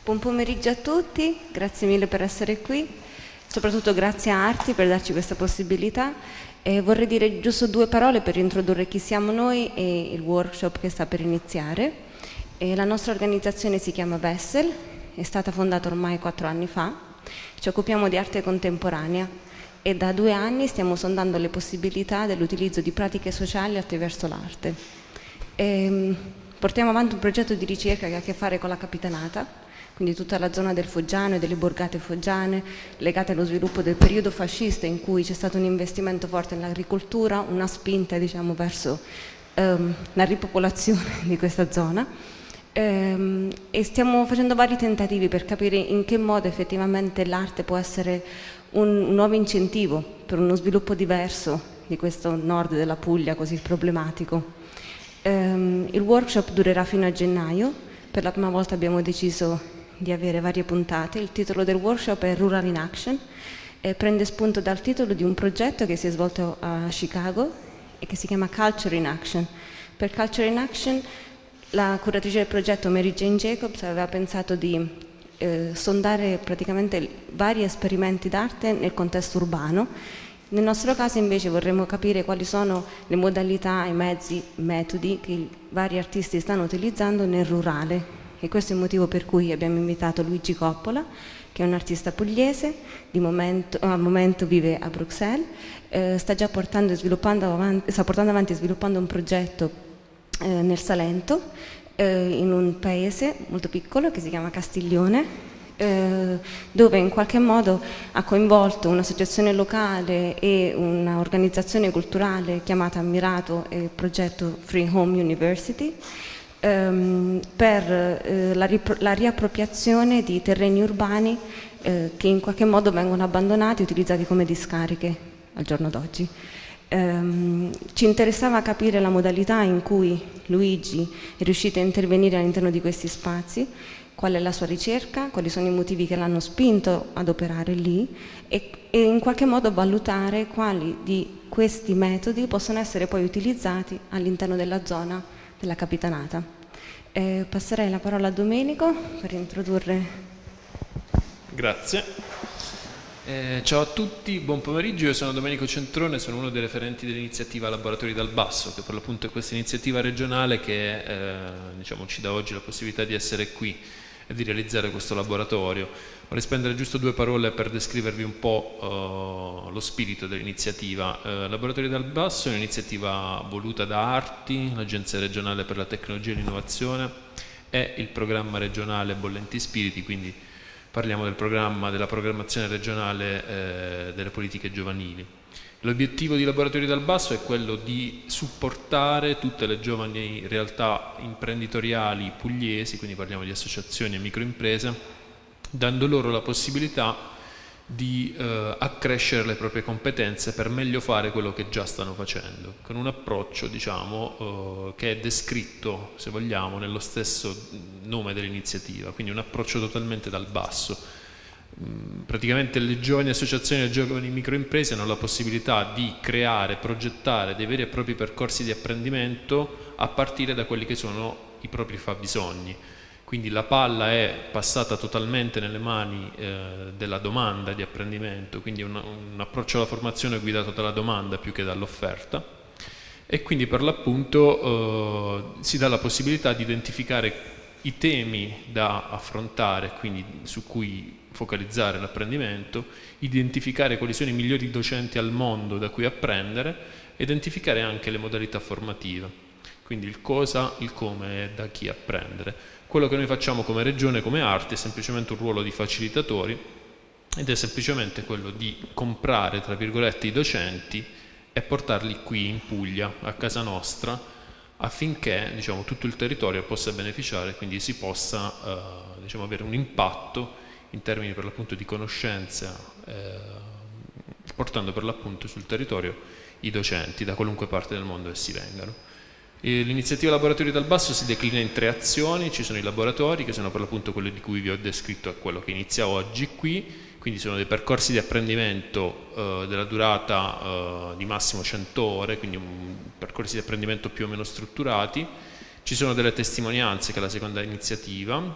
Buon pomeriggio a tutti, grazie mille per essere qui, soprattutto grazie a Arti per darci questa possibilità. Vorrei dire giusto 2 parole per introdurre chi siamo noi e il workshop che sta per iniziare. La nostra organizzazione si chiama Vessel, è stata fondata ormai 4 anni fa, ci occupiamo di arte contemporanea e da 2 anni stiamo sondando le possibilità dell'utilizzo di pratiche sociali attraverso l'arte. Portiamo avanti un progetto di ricerca che ha a che fare con la Capitanata, quindi tutta la zona del Foggiano e delle borgate foggiane legate allo sviluppo del periodo fascista in cui c'è stato un investimento forte nell'agricoltura, una spinta verso la ripopolazione di questa zona e stiamo facendo vari tentativi per capire in che modo effettivamente l'arte può essere un nuovo incentivo per uno sviluppo diverso di questo nord della Puglia così problematico. Il workshop durerà fino a gennaio, per la prima volta abbiamo deciso di avere varie puntate. Il titolo del workshop è Rural in Action e prende spunto dal titolo di un progetto che si è svolto a Chicago e che si chiama Culture in Action. Per Culture in Action la curatrice del progetto Mary Jane Jacobs aveva pensato di sondare praticamente vari esperimenti d'arte nel contesto urbano. Nel nostro caso invece vorremmo capire quali sono le modalità, i mezzi, i metodi che i vari artisti stanno utilizzando nel rurale. E questo è il motivo per cui abbiamo invitato Luigi Coppola, che è un artista pugliese, al momento vive a Bruxelles, sta portando avanti e sviluppando un progetto nel Salento, in un paese molto piccolo che si chiama Castiglione, dove in qualche modo ha coinvolto un'associazione locale e un'organizzazione culturale chiamata Ammirato e il progetto Free Home University, per la riappropriazione di terreni urbani che in qualche modo vengono abbandonati e utilizzati come discariche al giorno d'oggi. Ci interessava capire la modalità in cui Luigi è riuscito a intervenire all'interno di questi spazi, qual è la sua ricerca, quali sono i motivi che l'hanno spinto ad operare lì e in qualche modo valutare quali di questi metodi possono essere poi utilizzati all'interno della zona della Capitanata. Passerei la parola a Domenico per introdurre. Grazie. Ciao a tutti, buon pomeriggio, io sono Domenico Centrone, sono uno dei referenti dell'iniziativa Laboratori dal Basso, che per l'appunto è questa iniziativa regionale che ci dà oggi la possibilità di essere qui e di realizzare questo laboratorio. Vorrei spendere giusto 2 parole per descrivervi un po' lo spirito dell'iniziativa. Laboratori dal Basso è un'iniziativa voluta da Arti, l'Agenzia regionale per la tecnologia e l'innovazione, e il programma regionale Bollenti Spiriti, quindi parliamo del programma, della programmazione regionale delle politiche giovanili. L'obiettivo di Laboratori dal Basso è quello di supportare tutte le giovani realtà imprenditoriali pugliesi, quindi parliamo di associazioni e microimprese, dando loro la possibilità di accrescere le proprie competenze per meglio fare quello che già stanno facendo, con un approccio che è descritto, se vogliamo, nello stesso nome dell'iniziativa, quindi un approccio totalmente dal basso. Praticamente le giovani associazioni e le giovani microimprese hanno la possibilità di creare, progettare dei veri e propri percorsi di apprendimento a partire da quelli che sono i propri fabbisogni. Quindi la palla è passata totalmente nelle mani della domanda di apprendimento, quindi un approccio alla formazione guidato dalla domanda più che dall'offerta, e quindi per l'appunto si dà la possibilità di identificare i temi da affrontare, quindi su cui focalizzare l'apprendimento, identificare quali sono i migliori docenti al mondo da cui apprendere, identificare anche le modalità formative, quindi il cosa, il come e da chi apprendere. Quello che noi facciamo come regione, come Arti, è semplicemente un ruolo di facilitatori ed è semplicemente quello di comprare, tra virgolette, i docenti e portarli qui in Puglia, a casa nostra, affinché tutto il territorio possa beneficiare, quindi si possa avere un impatto in termini per l'appunto di conoscenza, portando per l'appunto sul territorio i docenti da qualunque parte del mondo essi vengano. L'iniziativa Laboratori dal Basso si declina in 3 azioni. Ci sono i laboratori, che sono per l'appunto quelli di cui vi ho descritto, quello che inizia oggi qui, quindi sono dei percorsi di apprendimento della durata di massimo 100 ore, quindi percorsi di apprendimento più o meno strutturati. Ci sono delle testimonianze, che è la seconda iniziativa,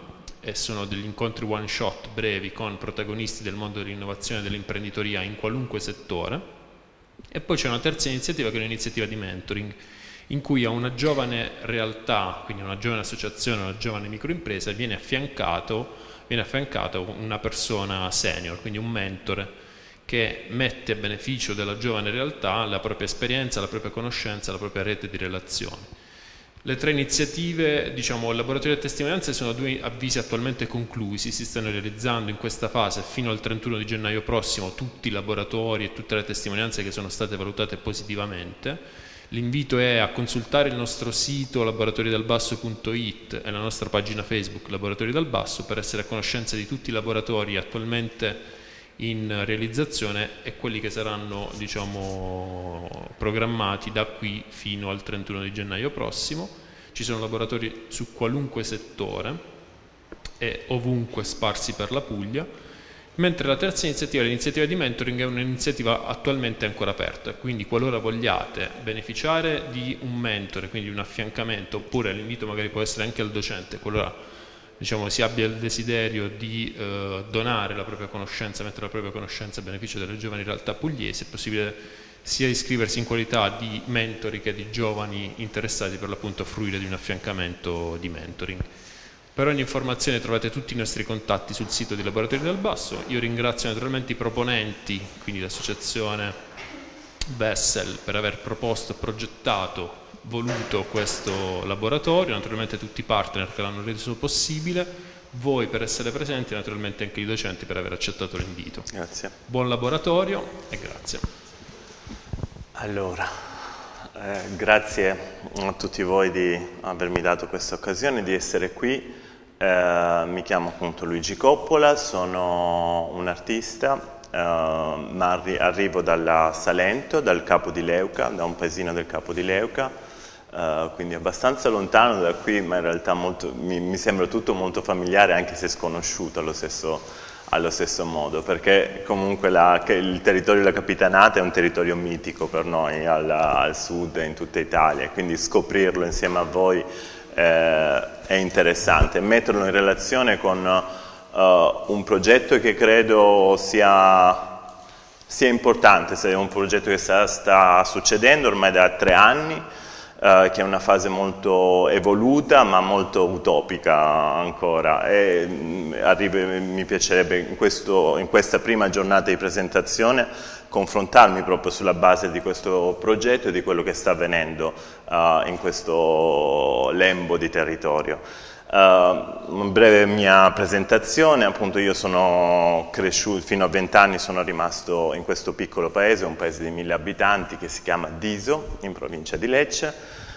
e sono degli incontri one shot brevi con protagonisti del mondo dell'innovazione e dell'imprenditoria in qualunque settore. E poi c'è una terza iniziativa che è un'iniziativa di mentoring, in cui a una giovane realtà, quindi una giovane associazione, una giovane microimpresa, viene affiancato una persona senior, quindi un mentore, che mette a beneficio della giovane realtà la propria esperienza, la propria conoscenza, la propria rete di relazioni. Le tre iniziative, diciamo, il laboratorio di testimonianze sono due avvisi attualmente conclusi, si stanno realizzando in questa fase fino al 31 di gennaio prossimo tutti i laboratori e tutte le testimonianze che sono state valutate positivamente. L'invito è a consultare il nostro sito laboratoriodalbasso.it e la nostra pagina Facebook Laboratori Dal Basso per essere a conoscenza di tutti i laboratori attualmente in realizzazione e quelli che saranno, diciamo, programmati da qui fino al 31 di gennaio prossimo. Ci sono laboratori su qualunque settore e ovunque sparsi per la Puglia, mentre la terza iniziativa, l'iniziativa di mentoring, è un'iniziativa attualmente ancora aperta, quindi qualora vogliate beneficiare di un mentore, quindi un affiancamento, oppure l'invito magari può essere anche al docente, qualora, diciamo, si abbia il desiderio di donare la propria conoscenza, mettere la propria conoscenza a beneficio delle giovani realtà pugliesi, è possibile sia iscriversi in qualità di mentori che di giovani interessati per l'appunto a fruire di un affiancamento di mentoring. Per ogni informazione trovate tutti i nostri contatti sul sito di Laboratori Dal Basso. Io ringrazio naturalmente i proponenti, quindi l'associazione Vessel, per aver proposto, progettato, voluto questo laboratorio, naturalmente tutti i partner che l'hanno reso possibile, voi per essere presenti e naturalmente anche i docenti per aver accettato l'invito. Grazie. Buon laboratorio e grazie. Allora, grazie a tutti voi di avermi dato questa occasione di essere qui. Mi chiamo appunto Luigi Coppola, sono un artista, ma arrivo dalla Salento, dal Capo di Leuca, da un paesino del Capo di Leuca, quindi abbastanza lontano da qui, ma in realtà mi sembra tutto molto familiare, anche se sconosciuto allo stesso modo, perché comunque il territorio della Capitanata è un territorio mitico per noi al sud e in tutta Italia, quindi scoprirlo insieme a voi è interessante, metterlo in relazione con un progetto che credo sia importante, è un progetto che sta succedendo ormai da 3 anni, che è una fase molto evoluta ma molto utopica ancora, e mi piacerebbe in questa prima giornata di presentazione confrontarmi proprio sulla base di questo progetto e di quello che sta avvenendo in questo lembo di territorio. Una breve mia presentazione, appunto io sono cresciuto, fino a 20 anni sono rimasto in questo piccolo paese, un paese di 1000 abitanti che si chiama Diso, in provincia di Lecce,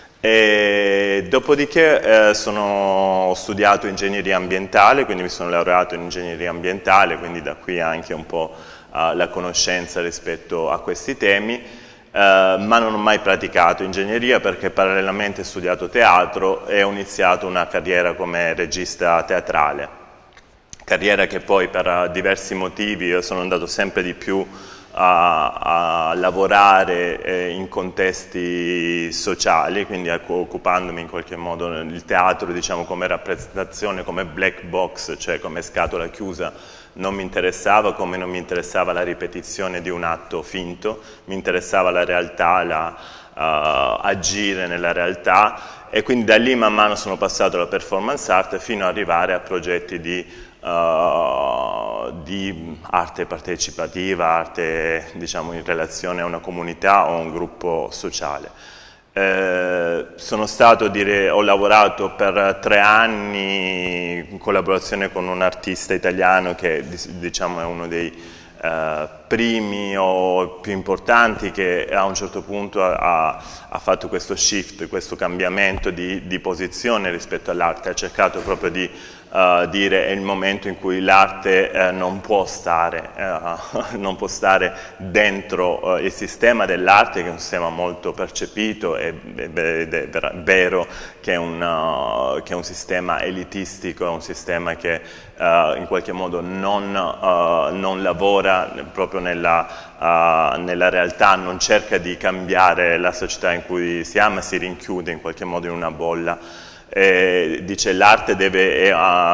e dopodiché ho studiato ingegneria ambientale, quindi mi sono laureato in ingegneria ambientale, quindi da qui anche un po' la conoscenza rispetto a questi temi, ma non ho mai praticato ingegneria perché parallelamente ho studiato teatro e ho iniziato una carriera come regista teatrale, carriera che poi per diversi motivi io sono andato sempre di più a lavorare in contesti sociali, quindi occupandomi in qualche modo del teatro, diciamo, come rappresentazione, come black box, cioè come scatola chiusa. Non mi interessava, come non mi interessava la ripetizione di un atto finto, mi interessava la realtà, agire nella realtà, e quindi da lì man mano sono passato alla performance art fino ad arrivare a progetti di arte partecipativa, arte, diciamo, in relazione a una comunità o a un gruppo sociale. Ho lavorato per 3 anni in collaborazione con un artista italiano che, diciamo, è uno dei primi o più importanti, che a un certo punto ha fatto questo shift, questo cambiamento di posizione rispetto all'arte, ha cercato proprio di dire è il momento in cui l'arte non può stare dentro il sistema dell'arte, che è un sistema molto percepito, ed è vero che è un sistema elitistico, è un sistema che in qualche modo non lavora proprio nella realtà, non cerca di cambiare la società in cui siamo, si rinchiude in qualche modo in una bolla. dice l'arte deve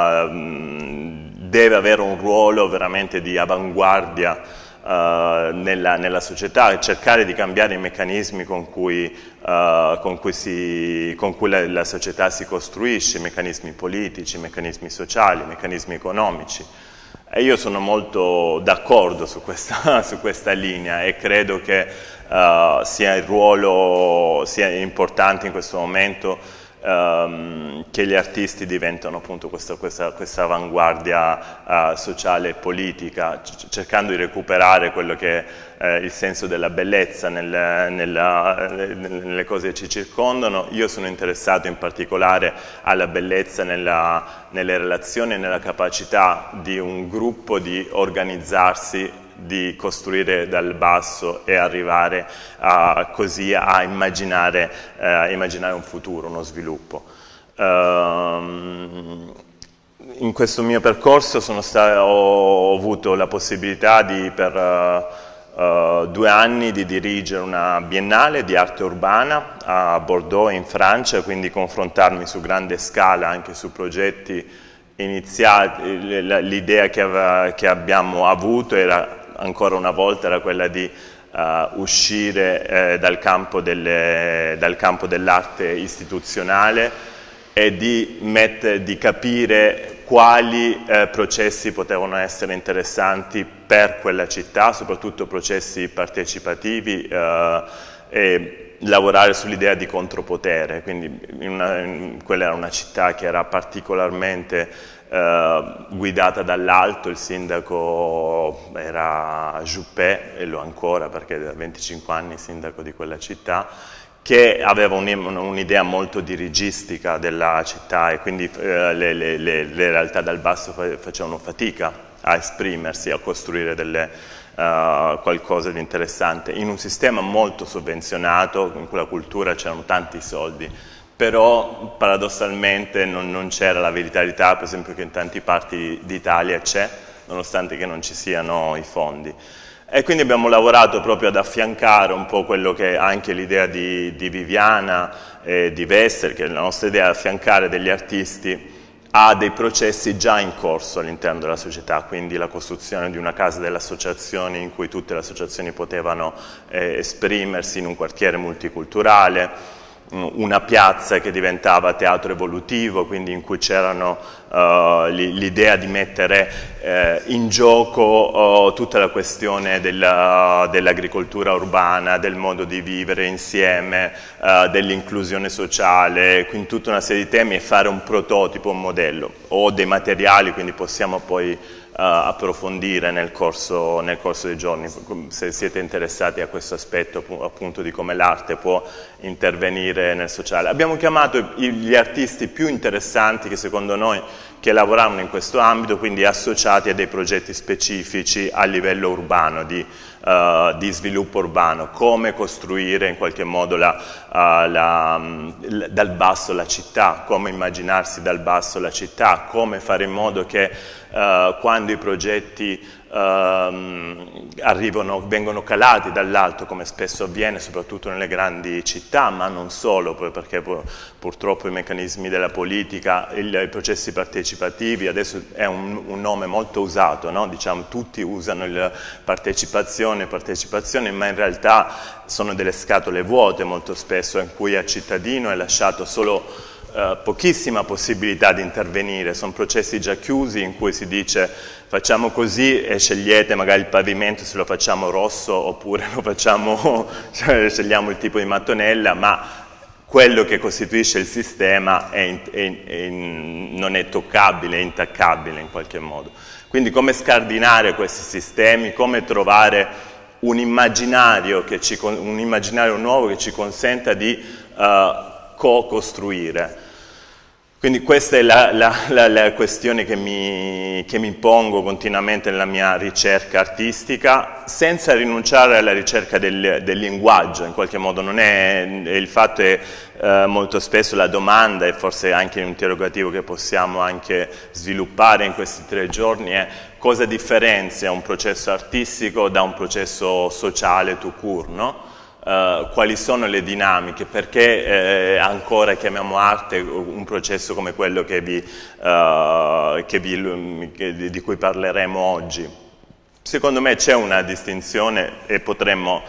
avere un ruolo veramente di avanguardia nella società, e cercare di cambiare i meccanismi con cui la società si costruisce, i meccanismi politici, i meccanismi sociali, i meccanismi economici. E io sono molto d'accordo su questa linea, e credo che sia importante in questo momento che gli artisti diventano appunto questa avanguardia sociale e politica, cercando di recuperare quello che è il senso della bellezza nelle cose che ci circondano. Io sono interessato in particolare alla bellezza nelle relazioni e nella capacità di un gruppo di organizzarsi, di costruire dal basso e arrivare così a immaginare un futuro, uno sviluppo. In questo mio percorso ho avuto la possibilità per 2 anni di dirigere una biennale di arte urbana a Bordeaux in Francia, quindi confrontarmi su grande scala anche su progetti iniziati. L'idea che abbiamo avuto era ancora una volta quella di uscire dal campo dell'arte istituzionale e di capire quali processi potevano essere interessanti per quella città, soprattutto processi partecipativi, e lavorare sull'idea di contropotere. Quindi quella era una città che era particolarmente guidata dall'alto. Il sindaco era Juppé, e lo ancora perché da 25 anni sindaco di quella città, che aveva un'idea molto dirigistica della città, e quindi le realtà dal basso facevano fatica a esprimersi, a costruire qualcosa di interessante in un sistema molto sovvenzionato, in cui la cultura c'erano tanti soldi. Però paradossalmente non c'era la vitalità, per esempio, che in tante parti d'Italia c'è, nonostante che non ci siano i fondi. E quindi abbiamo lavorato proprio ad affiancare un po' quello che è anche l'idea di Viviana e di Wester, che è la nostra idea, di affiancare degli artisti a dei processi già in corso all'interno della società, quindi la costruzione di una casa delle associazioni in cui tutte le associazioni potevano esprimersi in un quartiere multiculturale, una piazza che diventava teatro evolutivo, quindi in cui c'erano l'idea di mettere in gioco tutta la questione dell'agricoltura urbana, del modo di vivere insieme, dell'inclusione sociale, quindi tutta una serie di temi, e fare un prototipo, un modello. Ho dei materiali, quindi possiamo poi approfondire nel corso dei giorni, se siete interessati a questo aspetto appunto di come l'arte può intervenire nel sociale. Abbiamo chiamato gli artisti più interessanti che secondo noi che lavoravano in questo ambito, quindi associati a dei progetti specifici a livello urbano, di sviluppo urbano, come costruire in qualche modo dal basso la città, come immaginarsi dal basso la città, come fare in modo che quando i progetti vengono calati dall'alto, come spesso avviene soprattutto nelle grandi città, ma non solo, perché purtroppo i meccanismi della politica, i processi partecipativi, adesso è un nome molto usato, no? Diciamo, tutti usano il partecipazione, ma in realtà sono delle scatole vuote molto spesso, in cui al cittadino è lasciato solo pochissima possibilità di intervenire. Sono processi già chiusi in cui si dice facciamo così e scegliete magari il pavimento se lo facciamo rosso oppure lo facciamo, scegliamo il tipo di mattonella, ma quello che costituisce il sistema non è toccabile, è intaccabile in qualche modo. Quindi come scardinare questi sistemi, come trovare un immaginario nuovo che ci consenta di co-costruire. Quindi questa è la questione che mi pongo continuamente nella mia ricerca artistica, senza rinunciare alla ricerca del linguaggio. In qualche modo non è il fatto è molto spesso la domanda, e forse anche un interrogativo che possiamo anche sviluppare in questi 3 giorni, è cosa differenzia un processo artistico da un processo sociale tout court, no? quali sono le dinamiche, perché ancora chiamiamo arte un processo come quello di cui parleremo oggi. Secondo me c'è una distinzione e potremmo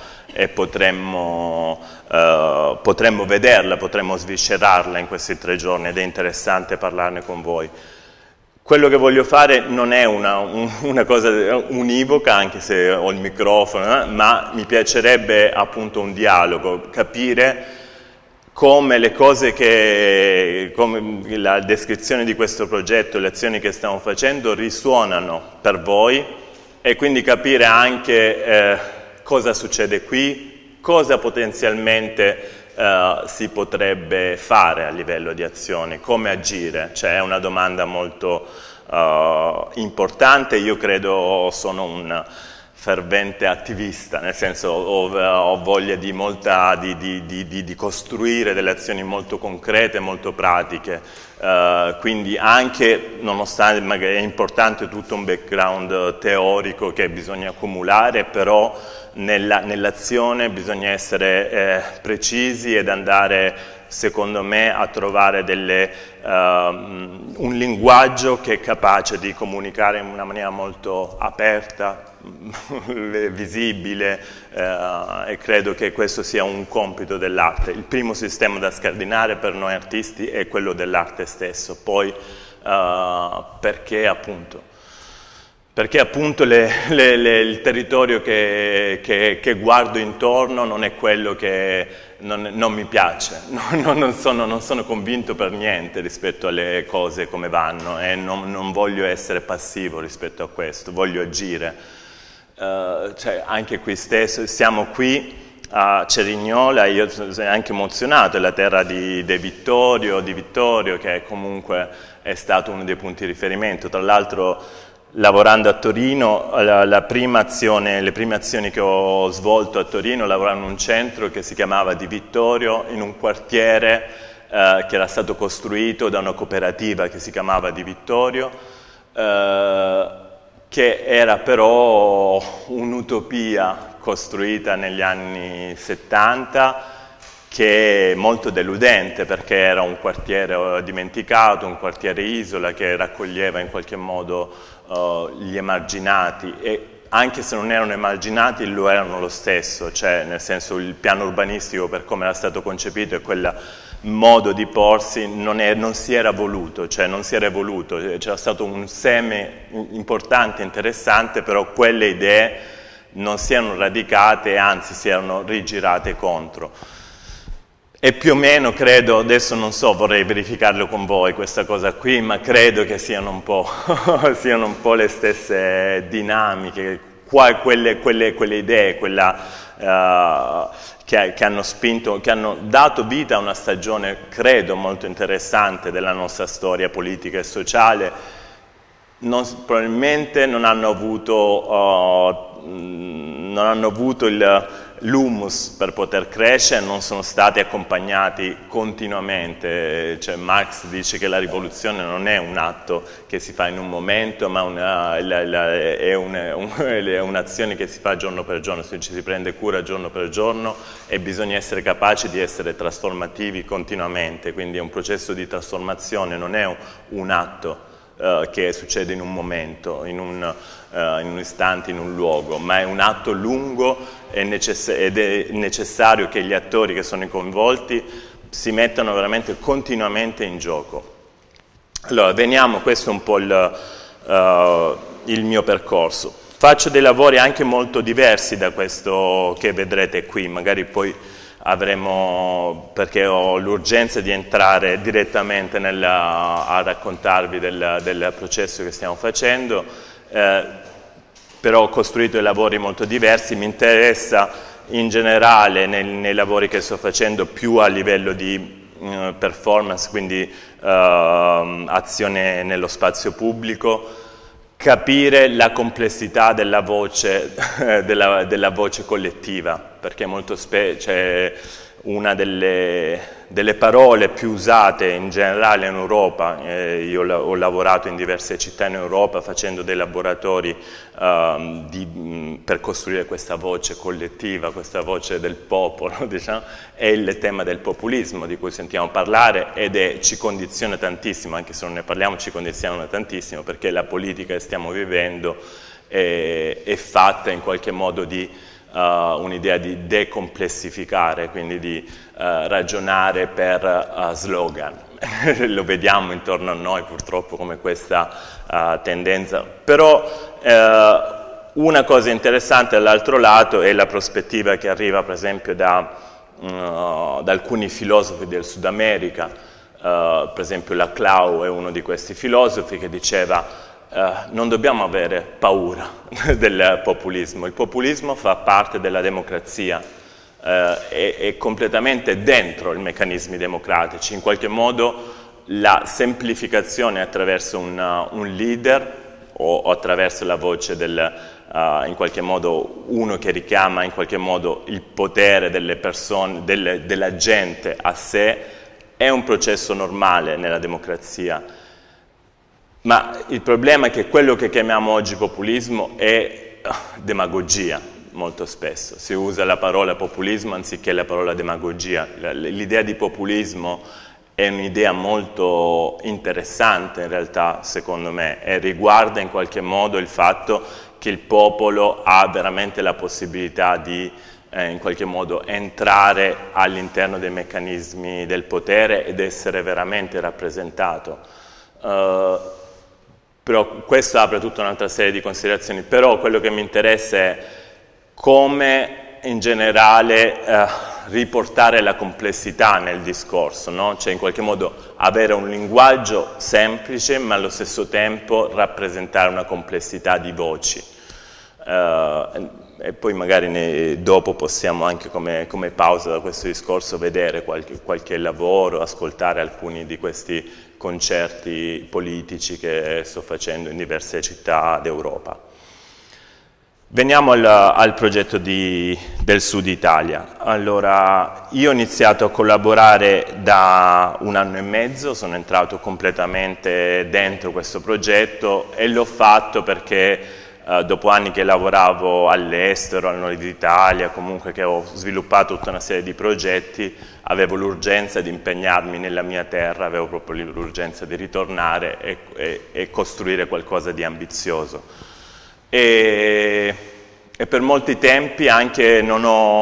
vederla, potremmo sviscerarla in questi 3 giorni ed è interessante parlarne con voi. Quello che voglio fare non è una cosa univoca, anche se ho il microfono, ma mi piacerebbe appunto un dialogo, capire come le cose come la descrizione di questo progetto, le azioni che stiamo facendo risuonano per voi e quindi capire anche cosa succede qui, cosa potenzialmente si potrebbe fare a livello di azione, come agire, cioè è una domanda molto importante. Io credo sono un fervente attivista, nel senso ho voglia di costruire delle azioni molto concrete, molto pratiche, quindi anche, nonostante magari è importante tutto un background teorico che bisogna accumulare, però nell'azione bisogna essere precisi ed andare, secondo me, a trovare un linguaggio che è capace di comunicare in una maniera molto aperta, visibile, e credo che questo sia un compito dell'arte. Il primo sistema da scardinare per noi artisti è quello dell'arte stesso, poi perché appunto il territorio che guardo intorno non è quello che non mi piace, non sono convinto per niente rispetto alle cose come vanno e non voglio essere passivo rispetto a questo, voglio agire. Cioè, anche qui stesso, siamo qui a Cerignola, io sono anche emozionato, è la terra di Vittorio, che comunque è stato uno dei punti di riferimento. Tra l'altro, lavorando a Torino, le prime azioni che ho svolto a Torino, lavoravo in un centro che si chiamava Di Vittorio, in un quartiere che era stato costruito da una cooperativa che si chiamava Di Vittorio, che era però un'utopia costruita negli anni 70, che è molto deludente perché era un quartiere dimenticato, un quartiere isola che raccoglieva in qualche modo gli emarginati, e anche se non erano emarginati lo erano lo stesso, cioè nel senso il piano urbanistico per come era stato concepito e quel modo di porsi non si era voluto, c'era stato un seme importante, interessante, però quelle idee non si erano radicate, anzi si erano rigirate contro. E più o meno credo, adesso non so, vorrei verificarlo con voi questa cosa qui, ma credo che siano un po' le stesse dinamiche, quelle idee, che hanno spinto, che hanno dato vita a una stagione, credo, molto interessante della nostra storia politica e sociale. Probabilmente non hanno avuto l'humus per poter crescere, non sono stati accompagnati continuamente. Cioè, Marx dice che la rivoluzione non è un atto che si fa in un momento, ma è un'azione che si fa giorno per giorno, ci si prende cura giorno per giorno e bisogna essere capaci di essere trasformativi continuamente, quindi è un processo di trasformazione, non è un atto che succede in un momento, in un istante, in un luogo, ma è un atto lungo ed è necessario che gli attori che sono coinvolti si mettano veramente continuamente in gioco. Allora, questo è un po' il mio percorso. Faccio dei lavori anche molto diversi da questo che vedrete qui, magari poi perché ho l'urgenza di entrare direttamente a raccontarvi del processo che stiamo facendo, però ho costruito dei lavori molto diversi. Mi interessa in generale nei lavori che sto facendo più a livello di performance, quindi azione nello spazio pubblico, capire la complessità della voce, della voce collettiva, perché molto spesso una delle parole più usate in generale in Europa, io ho lavorato in diverse città in Europa facendo dei laboratori per costruire questa voce collettiva, questa voce del popolo, diciamo, è il tema del populismo di cui sentiamo parlare ed ci condiziona tantissimo, anche se non ne parliamo ci condiziona tantissimo, perché la politica che stiamo vivendo è fatta in qualche modo di un'idea di decomplessificare, quindi di ragionare per slogan. Lo vediamo intorno a noi purtroppo come questa tendenza. Però una cosa interessante dall'altro lato è la prospettiva che arriva per esempio da alcuni filosofi del Sud America, per esempio Laclau è uno di questi filosofi che diceva non dobbiamo avere paura del populismo, il populismo fa parte della democrazia, è completamente dentro i meccanismi democratici, in qualche modo la semplificazione attraverso un leader o attraverso la voce in qualche modo uno che richiama in qualche modo il potere delle persone, della gente a sé, è un processo normale nella democrazia. Ma il problema è che quello che chiamiamo oggi populismo è demagogia, molto spesso. Si usa la parola populismo anziché la parola demagogia. L'idea di populismo è un'idea molto interessante in realtà, secondo me, e riguarda in qualche modo il fatto che il popolo ha veramente la possibilità di in qualche modo entrare all'interno dei meccanismi del potere ed essere veramente rappresentato. Però questo apre tutta un'altra serie di considerazioni, però quello che mi interessa è come in generale riportare la complessità nel discorso, no? Cioè in qualche modo avere un linguaggio semplice ma allo stesso tempo rappresentare una complessità di voci. E poi magari dopo possiamo anche come pausa da questo discorso vedere qualche lavoro, ascoltare alcuni di questi concerti politici che sto facendo in diverse città d'Europa. Veniamo al progetto del Sud Italia. Allora, io ho iniziato a collaborare da 1 anno e mezzo, sono entrato completamente dentro questo progetto e l'ho fatto perché dopo anni che lavoravo all'estero, al nord d'Italia, comunque che ho sviluppato tutta una serie di progetti, avevo l'urgenza di impegnarmi nella mia terra, avevo proprio l'urgenza di ritornare e costruire qualcosa di ambizioso. E per molti tempi anche in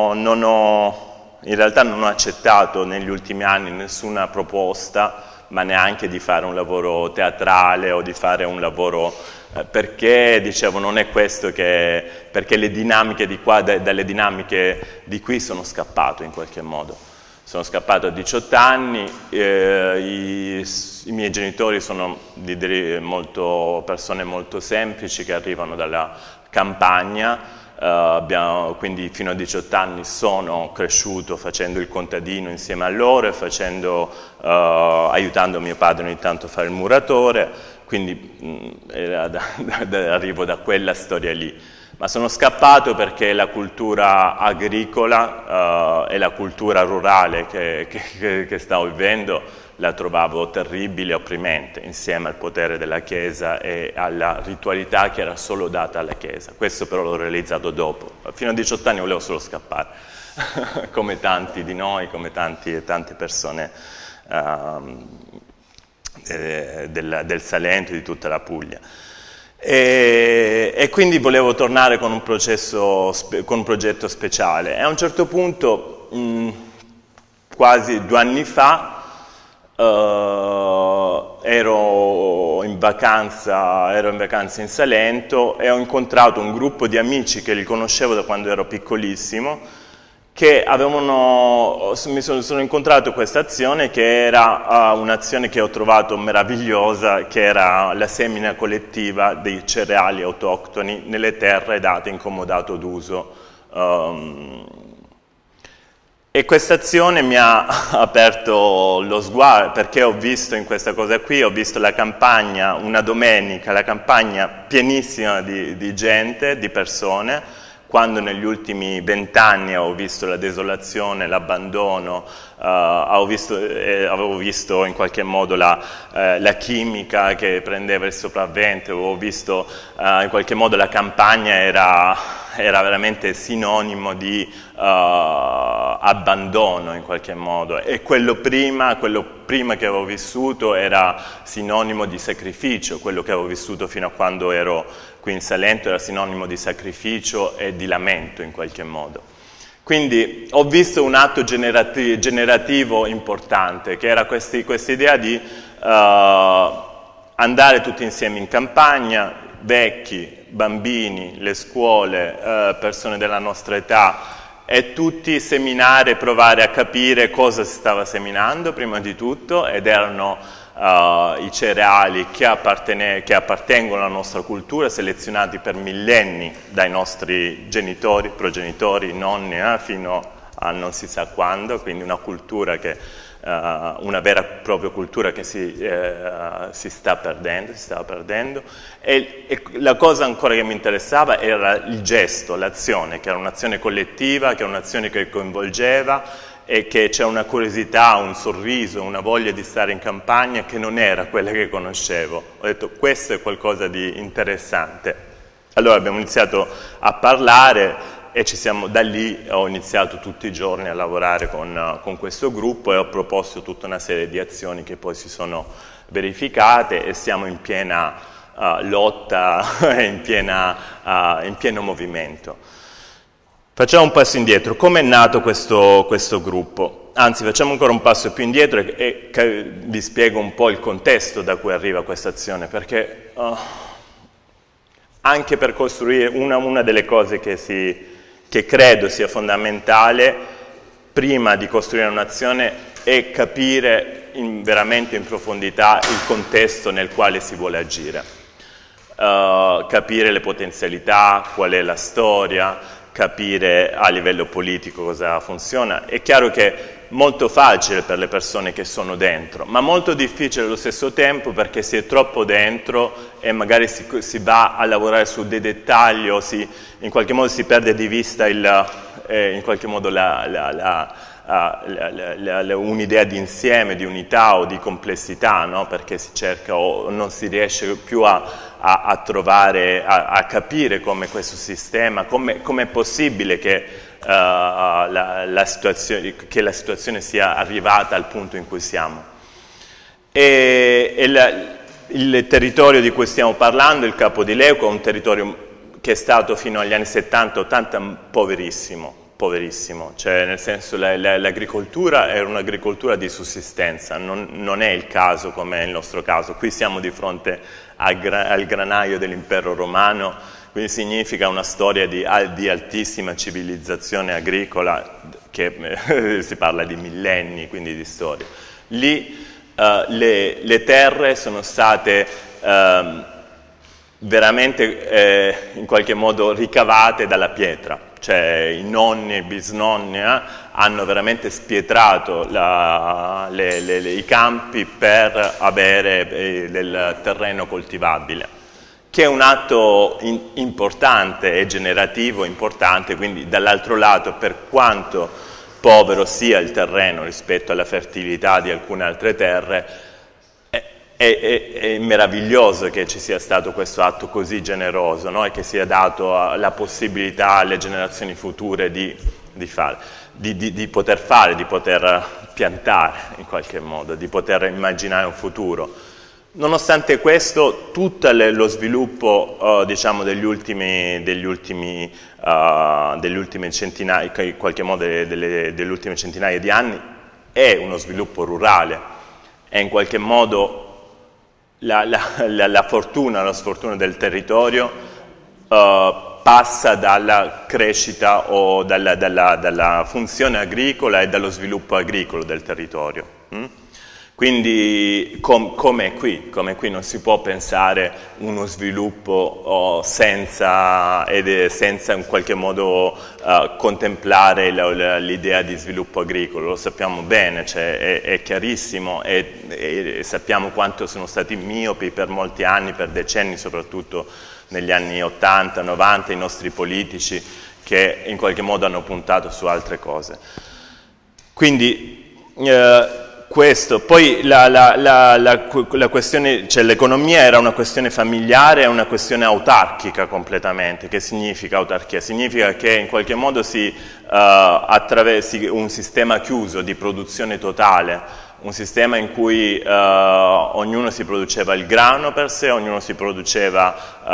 realtà non ho accettato negli ultimi anni nessuna proposta, ma neanche di fare un lavoro teatrale o di fare un lavoro perché dicevo non è questo perché le dinamiche di qua, dalle dinamiche di qui sono scappato in qualche modo. Sono scappato a 18 anni, i miei genitori sono persone molto semplici che arrivano dalla campagna, quindi fino a 18 anni sono cresciuto facendo il contadino insieme a loro e aiutando mio padre ogni tanto a fare il muratore. Quindi arrivo da quella storia lì, ma sono scappato perché la cultura agricola e la cultura rurale che stavo vivendo la trovavo terribile e opprimente, insieme al potere della Chiesa e alla ritualità che era solo data alla Chiesa. Questo però l'ho realizzato dopo. Fino a 18 anni volevo solo scappare, come tanti di noi, come tante persone del Salento e di tutta la Puglia. E quindi volevo tornare con un progetto speciale. E a un certo punto, quasi 2 anni fa, ero in vacanza in Salento e ho incontrato un gruppo di amici che li conoscevo da quando ero piccolissimo, che sono incontrato questa azione che era un'azione che ho trovato meravigliosa, che era la semina collettiva dei cereali autoctoni nelle terre date in comodato d'uso E questa azione mi ha aperto lo sguardo, perché ho visto in questa cosa qui, ho visto la campagna, una domenica, la campagna pienissima di gente, di persone, quando negli ultimi 20 anni ho visto la desolazione, l'abbandono, avevo visto in qualche modo la chimica che prendeva il sopravvento, avevo visto in qualche modo la campagna era veramente sinonimo di abbandono in qualche modo, e quello prima che avevo vissuto era sinonimo di sacrificio, quello che avevo vissuto fino a quando ero qui in Salento era sinonimo di sacrificio e di lamento in qualche modo. Quindi ho visto un atto generativo importante, che era questa idea di andare tutti insieme in campagna, vecchi, bambini, le scuole, persone della nostra età, e tutti seminare, provare a capire cosa si stava seminando prima di tutto, ed erano i cereali che appartengono alla nostra cultura, selezionati per millenni dai nostri genitori, progenitori, nonni, fino a non si sa quando, quindi una cultura una vera e propria cultura che si stava perdendo. E la cosa ancora che mi interessava era il gesto, l'azione, che era un'azione collettiva, che era un'azione che coinvolgeva, e che c'è una curiosità, un sorriso, una voglia di stare in campagna che non era quella che conoscevo. Ho detto, questo è qualcosa di interessante. Allora abbiamo iniziato a parlare e da lì ho iniziato tutti i giorni a lavorare con questo gruppo, e ho proposto tutta una serie di azioni che poi si sono verificate, e siamo in piena lotta, in pieno movimento. Facciamo un passo indietro. Come è nato questo gruppo? Anzi, facciamo ancora un passo più indietro e vi spiego un po' il contesto da cui arriva questa azione, perché anche per costruire una delle cose che credo sia fondamentale prima di costruire un'azione è capire veramente in profondità il contesto nel quale si vuole agire, capire le potenzialità, qual è la storia, capire a livello politico cosa funziona. È chiaro che è molto facile per le persone che sono dentro, ma molto difficile allo stesso tempo perché si è troppo dentro e magari si va a lavorare su dei dettagli, o in qualche modo si perde di vista in qualche modo un'idea di insieme, di unità o di complessità, no? Perché si cerca o non si riesce più a trovare, a capire come questo sistema, come è possibile che la situazione sia arrivata al punto in cui siamo. Il territorio di cui stiamo parlando, il Capo di Leuco, è un territorio che è stato fino agli anni 70-80 poverissimo, cioè nel senso l'agricoltura era un'agricoltura di sussistenza, non è il caso come è il nostro caso. Qui siamo di fronte al granaio dell'impero romano, quindi significa una storia di altissima civilizzazione agricola, che si parla di millenni, quindi di storia. Lì le terre sono state veramente in qualche modo ricavate dalla pietra, cioè i nonni e i bisnonni hanno veramente spietrato i campi per avere del terreno coltivabile, che è un atto importante e generativo importante. Quindi dall'altro lato, per quanto povero sia il terreno rispetto alla fertilità di alcune altre terre, è meraviglioso che ci sia stato questo atto così generoso, no? E che sia dato la possibilità alle generazioni future di poter piantare in qualche modo, di poter immaginare un futuro. Nonostante questo, tutto lo sviluppo diciamo degli ultimi centinaia, in qualche modo delle ultime centinaia di anni, è uno sviluppo rurale, è in qualche modo la fortuna, la sfortuna del territorio passa dalla crescita o dalla funzione agricola e dallo sviluppo agricolo del territorio. Quindi come qui non si può pensare uno sviluppo senza in qualche modo contemplare l'idea di sviluppo agricolo, lo sappiamo bene, cioè è chiarissimo e sappiamo quanto sono stati miopi per molti anni, per decenni, soprattutto negli anni 80, 90, i nostri politici che in qualche modo hanno puntato su altre cose. Quindi questo, poi la questione, cioè l'economia era una questione familiare, è una questione autarchica completamente. Che significa autarchia? Significa che in qualche modo attraverso un sistema chiuso di produzione totale, un sistema in cui ognuno si produceva il grano per sé, ognuno si produceva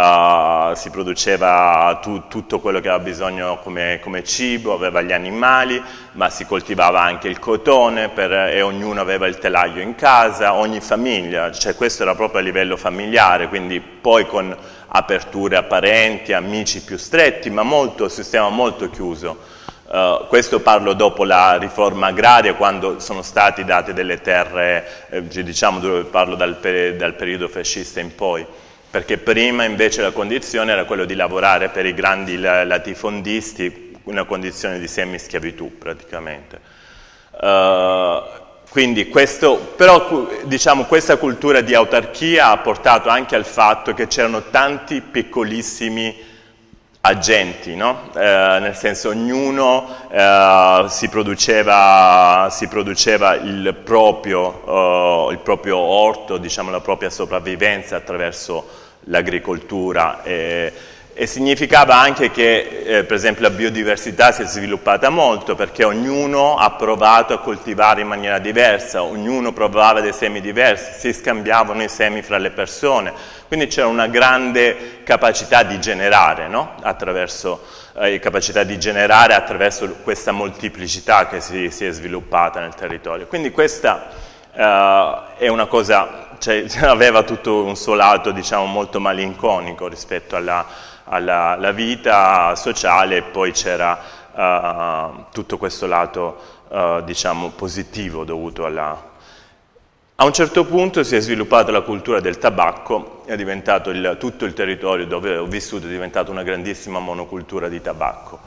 tutto quello che aveva bisogno come cibo, aveva gli animali, ma si coltivava anche il cotone e ognuno aveva il telaio in casa, ogni famiglia, cioè questo era proprio a livello familiare, quindi poi con aperture a parenti, amici più stretti, ma sistema molto chiuso. Questo parlo dopo la riforma agraria, quando sono stati date delle terre, diciamo, parlo dal periodo fascista in poi, perché prima invece la condizione era quella di lavorare per i grandi latifondisti, una condizione di semischiavitù praticamente. Quindi però diciamo, questa cultura di autarchia ha portato anche al fatto che c'erano tanti piccolissimi agenti, no? Nel senso ognuno si produceva il proprio orto, diciamo la propria sopravvivenza attraverso l'agricoltura e significava anche che per esempio la biodiversità si è sviluppata molto perché ognuno ha provato a coltivare in maniera diversa, ognuno provava dei semi diversi, si scambiavano i semi fra le persone. Quindi c'era una grande capacità di generare, no? Attraverso questa molteplicità che si è sviluppata nel territorio. Quindi questa è una cosa, cioè, aveva tutto un suo lato, diciamo, molto malinconico rispetto alla vita sociale, e poi c'era tutto questo lato, diciamo, positivo dovuto A un certo punto si è sviluppata la cultura del tabacco, è diventato tutto il territorio dove ho vissuto è diventato una grandissima monocultura di tabacco.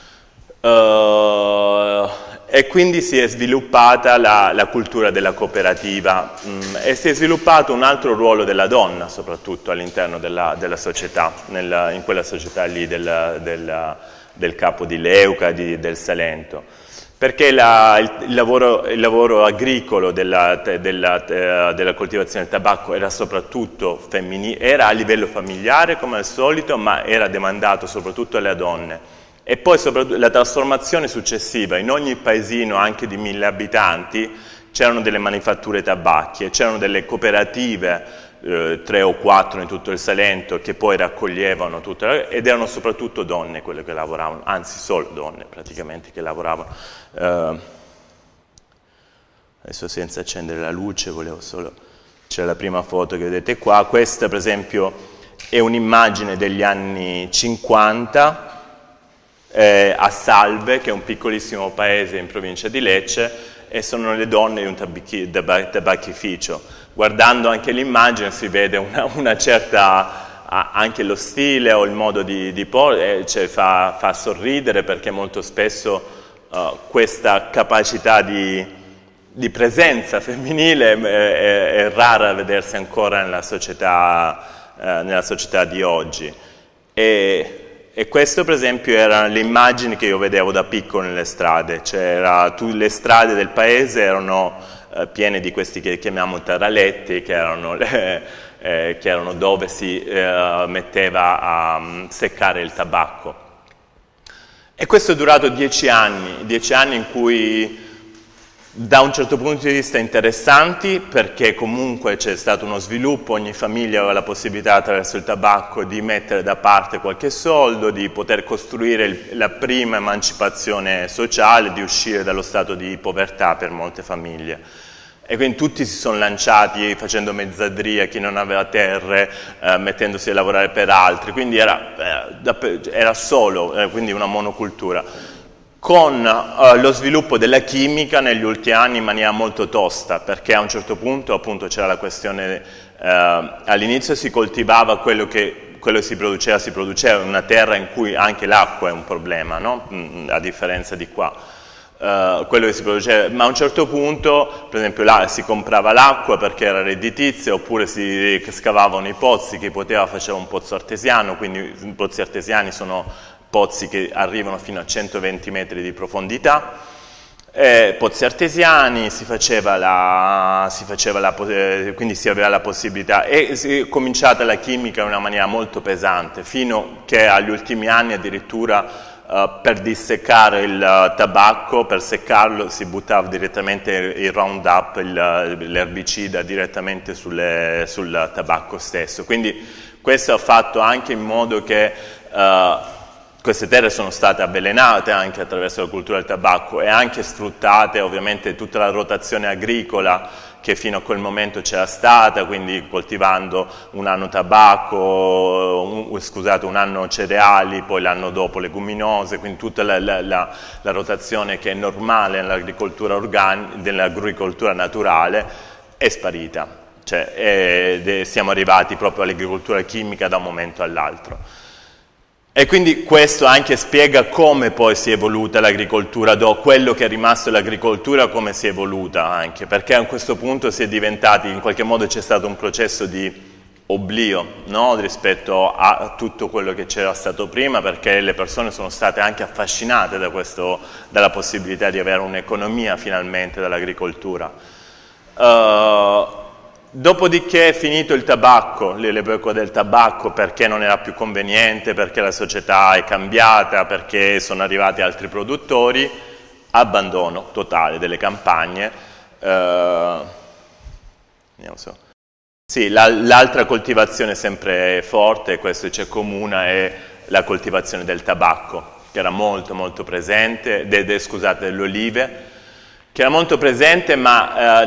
E quindi si è sviluppata la cultura della cooperativa e si è sviluppato un altro ruolo della donna, soprattutto all'interno della società, in quella società lì del Capo di Leuca, del Salento. Perché il lavoro agricolo della coltivazione del tabacco era soprattutto femminile, era a livello familiare come al solito, ma era demandato soprattutto alle donne. E poi soprattutto la trasformazione successiva, in ogni paesino anche di 1000 abitanti c'erano delle manifatture tabacchie, c'erano delle cooperative, 3 o 4 in tutto il Salento, che poi raccoglievano ed erano soprattutto donne quelle che lavoravano, anzi solo donne praticamente che lavoravano. Adesso senza accendere la luce volevo solo, c'è la prima foto che vedete qua, questa per esempio è un'immagine degli anni 50 a Salve, che è un piccolissimo paese in provincia di Lecce, e sono le donne di un tabacchificio. Guardando anche l'immagine si vede una certa, anche lo stile o il modo di porre, cioè fa sorridere, perché molto spesso questa capacità di presenza femminile è rara a vedersi ancora nella società di oggi. E questo per esempio erano le immagini che io vedevo da piccolo nelle strade, cioè le strade del paese erano piene di questi che chiamiamo taraletti, che erano dove si metteva a seccare il tabacco. E questo è durato 10 anni in cui da un certo punto di vista interessanti, perché comunque c'è stato uno sviluppo, ogni famiglia aveva la possibilità attraverso il tabacco di mettere da parte qualche soldo, di poter costruire la prima emancipazione sociale, di uscire dallo stato di povertà per molte famiglie. E quindi tutti si sono lanciati facendo mezzadria, chi non aveva terre, mettendosi a lavorare per altri, quindi era solo, quindi una monocultura. con lo sviluppo della chimica negli ultimi anni in maniera molto tosta, perché a un certo punto appunto c'era la questione, all'inizio si coltivava quello che si produceva in una terra in cui anche l'acqua è un problema, no? A differenza di qua. Quello che si produceva, ma a un certo punto, per esempio, si comprava l'acqua perché era redditizia, oppure si scavavano i pozzi, chi poteva faceva un pozzo artesiano, quindi i pozzi artesiani sono pozzi che arrivano fino a 120 metri di profondità, pozzi artesiani, quindi si aveva la possibilità, e si è cominciata la chimica in una maniera molto pesante, fino che agli ultimi anni addirittura per disseccare il tabacco, per seccarlo si buttava direttamente il Roundup, l'erbicida, direttamente sul tabacco stesso. Quindi questo ha fatto anche in modo che queste terre sono state avvelenate anche attraverso la cultura del tabacco e anche sfruttate ovviamente tutta la rotazione agricola che fino a quel momento c'era stata, quindi coltivando un anno tabacco, un anno cereali, poi l'anno dopo leguminose, quindi tutta la rotazione che è normale nell'agricoltura naturale è sparita, cioè siamo arrivati proprio all'agricoltura chimica da un momento all'altro. E quindi questo anche spiega come poi si è evoluta l'agricoltura, quello che è rimasto l'agricoltura come si è evoluta anche, perché a questo punto si è diventati, in qualche modo c'è stato un processo di oblio, no? Rispetto a tutto quello che c'era stato prima, perché le persone sono state anche affascinate dalla possibilità di avere un'economia finalmente dall'agricoltura. Dopodiché è finito il tabacco, l'epoca del tabacco, perché non era più conveniente, perché la società è cambiata, perché sono arrivati altri produttori, abbandono totale delle campagne. Sì, l'altra coltivazione sempre forte, questo c'è comune, è la coltivazione del tabacco, che era molto molto presente, dell'olive, che era molto presente, ma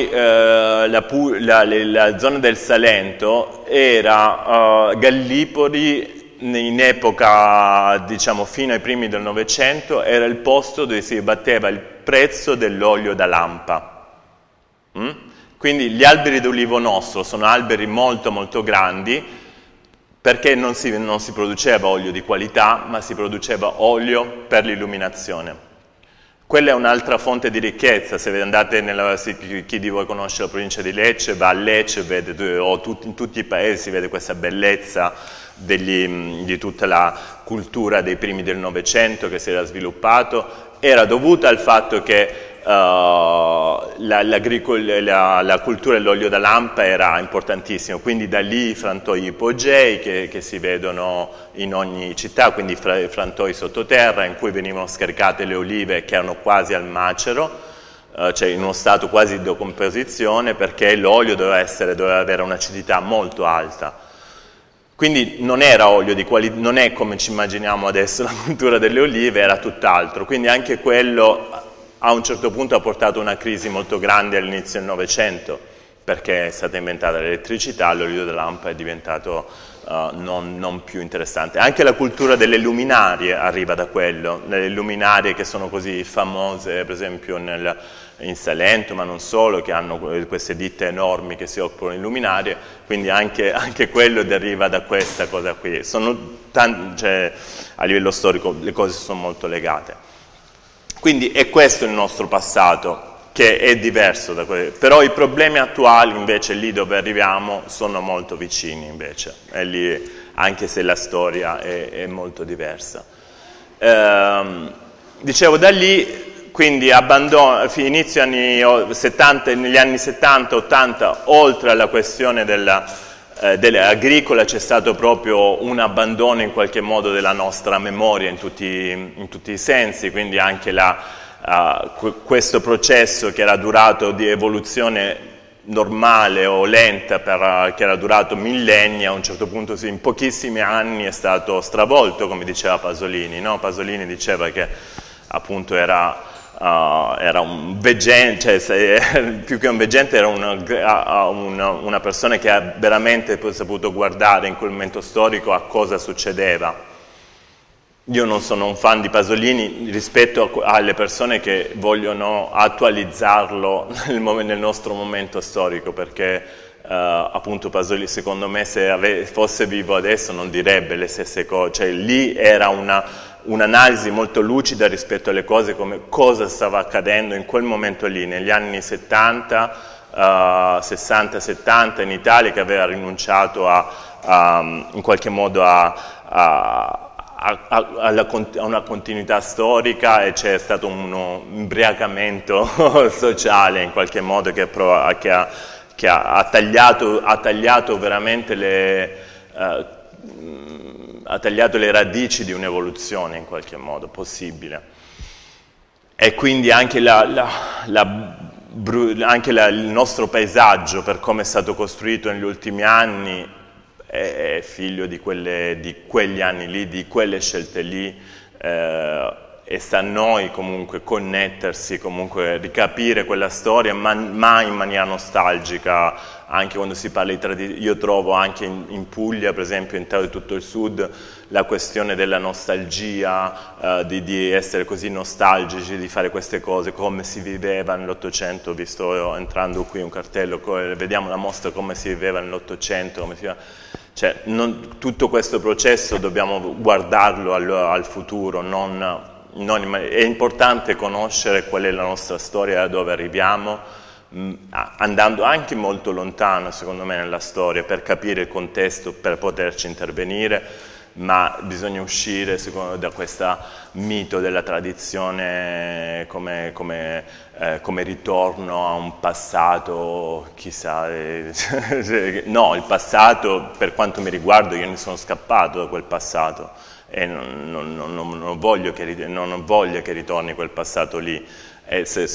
la zona del Salento era Gallipoli in epoca, diciamo, fino ai primi del Novecento, era il posto dove si batteva il prezzo dell'olio da lampa. Quindi gli alberi d'olivo nostro sono alberi molto molto grandi, perché non si produceva olio di qualità, ma si produceva olio per l'illuminazione. Quella è un'altra fonte di ricchezza. Se andate chi di voi conosce la provincia di Lecce, va a Lecce, vede, in tutti i paesi si vede questa bellezza di tutta la cultura dei primi del Novecento che si era sviluppato. Era dovuta al fatto che la cultura dell'olio da lampa era importantissima, quindi da lì i frantoi ipogei che si vedono in ogni città, quindi frantoi sottoterra in cui venivano scaricate le olive che erano quasi al macero, cioè in uno stato quasi di decomposizione, perché l'olio doveva avere un'acidità molto alta. Quindi non era olio di qualità, non è come ci immaginiamo adesso la cultura delle olive, era tutt'altro, quindi anche quello a un certo punto ha portato una crisi molto grande all'inizio del Novecento, perché è stata inventata l'elettricità, l'olio da lampa è diventato non più interessante. Anche la cultura delle luminarie arriva da quello, le luminarie che sono così famose, per esempio in Salento, ma non solo, che hanno queste ditte enormi che si occupano di luminarie, quindi anche quello deriva da questa cosa qui. Cioè, a livello storico le cose sono molto legate. Quindi è questo il nostro passato, che è diverso da quello. Però i problemi attuali invece lì dove arriviamo sono molto vicini invece, e lì, anche se la storia è molto diversa. Dicevo, da lì, quindi inizio anni 70, negli anni 70-80, oltre alla questione dell'agricola c'è stato proprio un abbandono in qualche modo della nostra memoria in tutti i sensi, quindi anche questo processo che era durato di evoluzione normale o lenta, che era durato millenni, a un certo punto in pochissimi anni è stato stravolto, come diceva Pasolini, no? Pasolini diceva che appunto era un veggente, cioè, più che un veggente era una persona che ha veramente saputo guardare in quel momento storico a cosa succedeva. io non sono un fan di Pasolini rispetto alle persone che vogliono attualizzarlo nel nostro momento storico, perché appunto Pasolini, secondo me, se fosse vivo adesso non direbbe le stesse cose, cioè lì era un'analisi molto lucida rispetto alle cose, come cosa stava accadendo in quel momento lì, negli anni 70, 60-70 in Italia, che aveva rinunciato in qualche modo a una continuità storica, e c'è stato un imbriacamento sociale in qualche modo che ha tagliato veramente ha tagliato le radici di un'evoluzione in qualche modo possibile. E quindi anche il nostro paesaggio, per come è stato costruito negli ultimi anni, è figlio di quegli anni lì, di quelle scelte lì, e sta a noi comunque connettersi, comunque ricapire quella storia, ma in maniera nostalgica, anche quando si parla di tradizione. Io trovo anche in Puglia, per esempio, in tutto il sud, la questione della nostalgia, di essere così nostalgici, di fare queste cose, come si viveva nell'Ottocento. Visto entrando qui un cartello, vediamo la mostra come si viveva nell'Ottocento, cioè, tutto questo processo dobbiamo guardarlo al futuro, è importante conoscere qual è la nostra storia, da dove arriviamo, andando anche molto lontano, secondo me, nella storia, per capire il contesto, per poterci intervenire, ma bisogna uscire, secondo me, da questo mito della tradizione come ritorno a un passato, chissà, no, il passato, per quanto mi riguarda, io ne sono scappato da quel passato e non voglio che ritorni quel passato lì. E se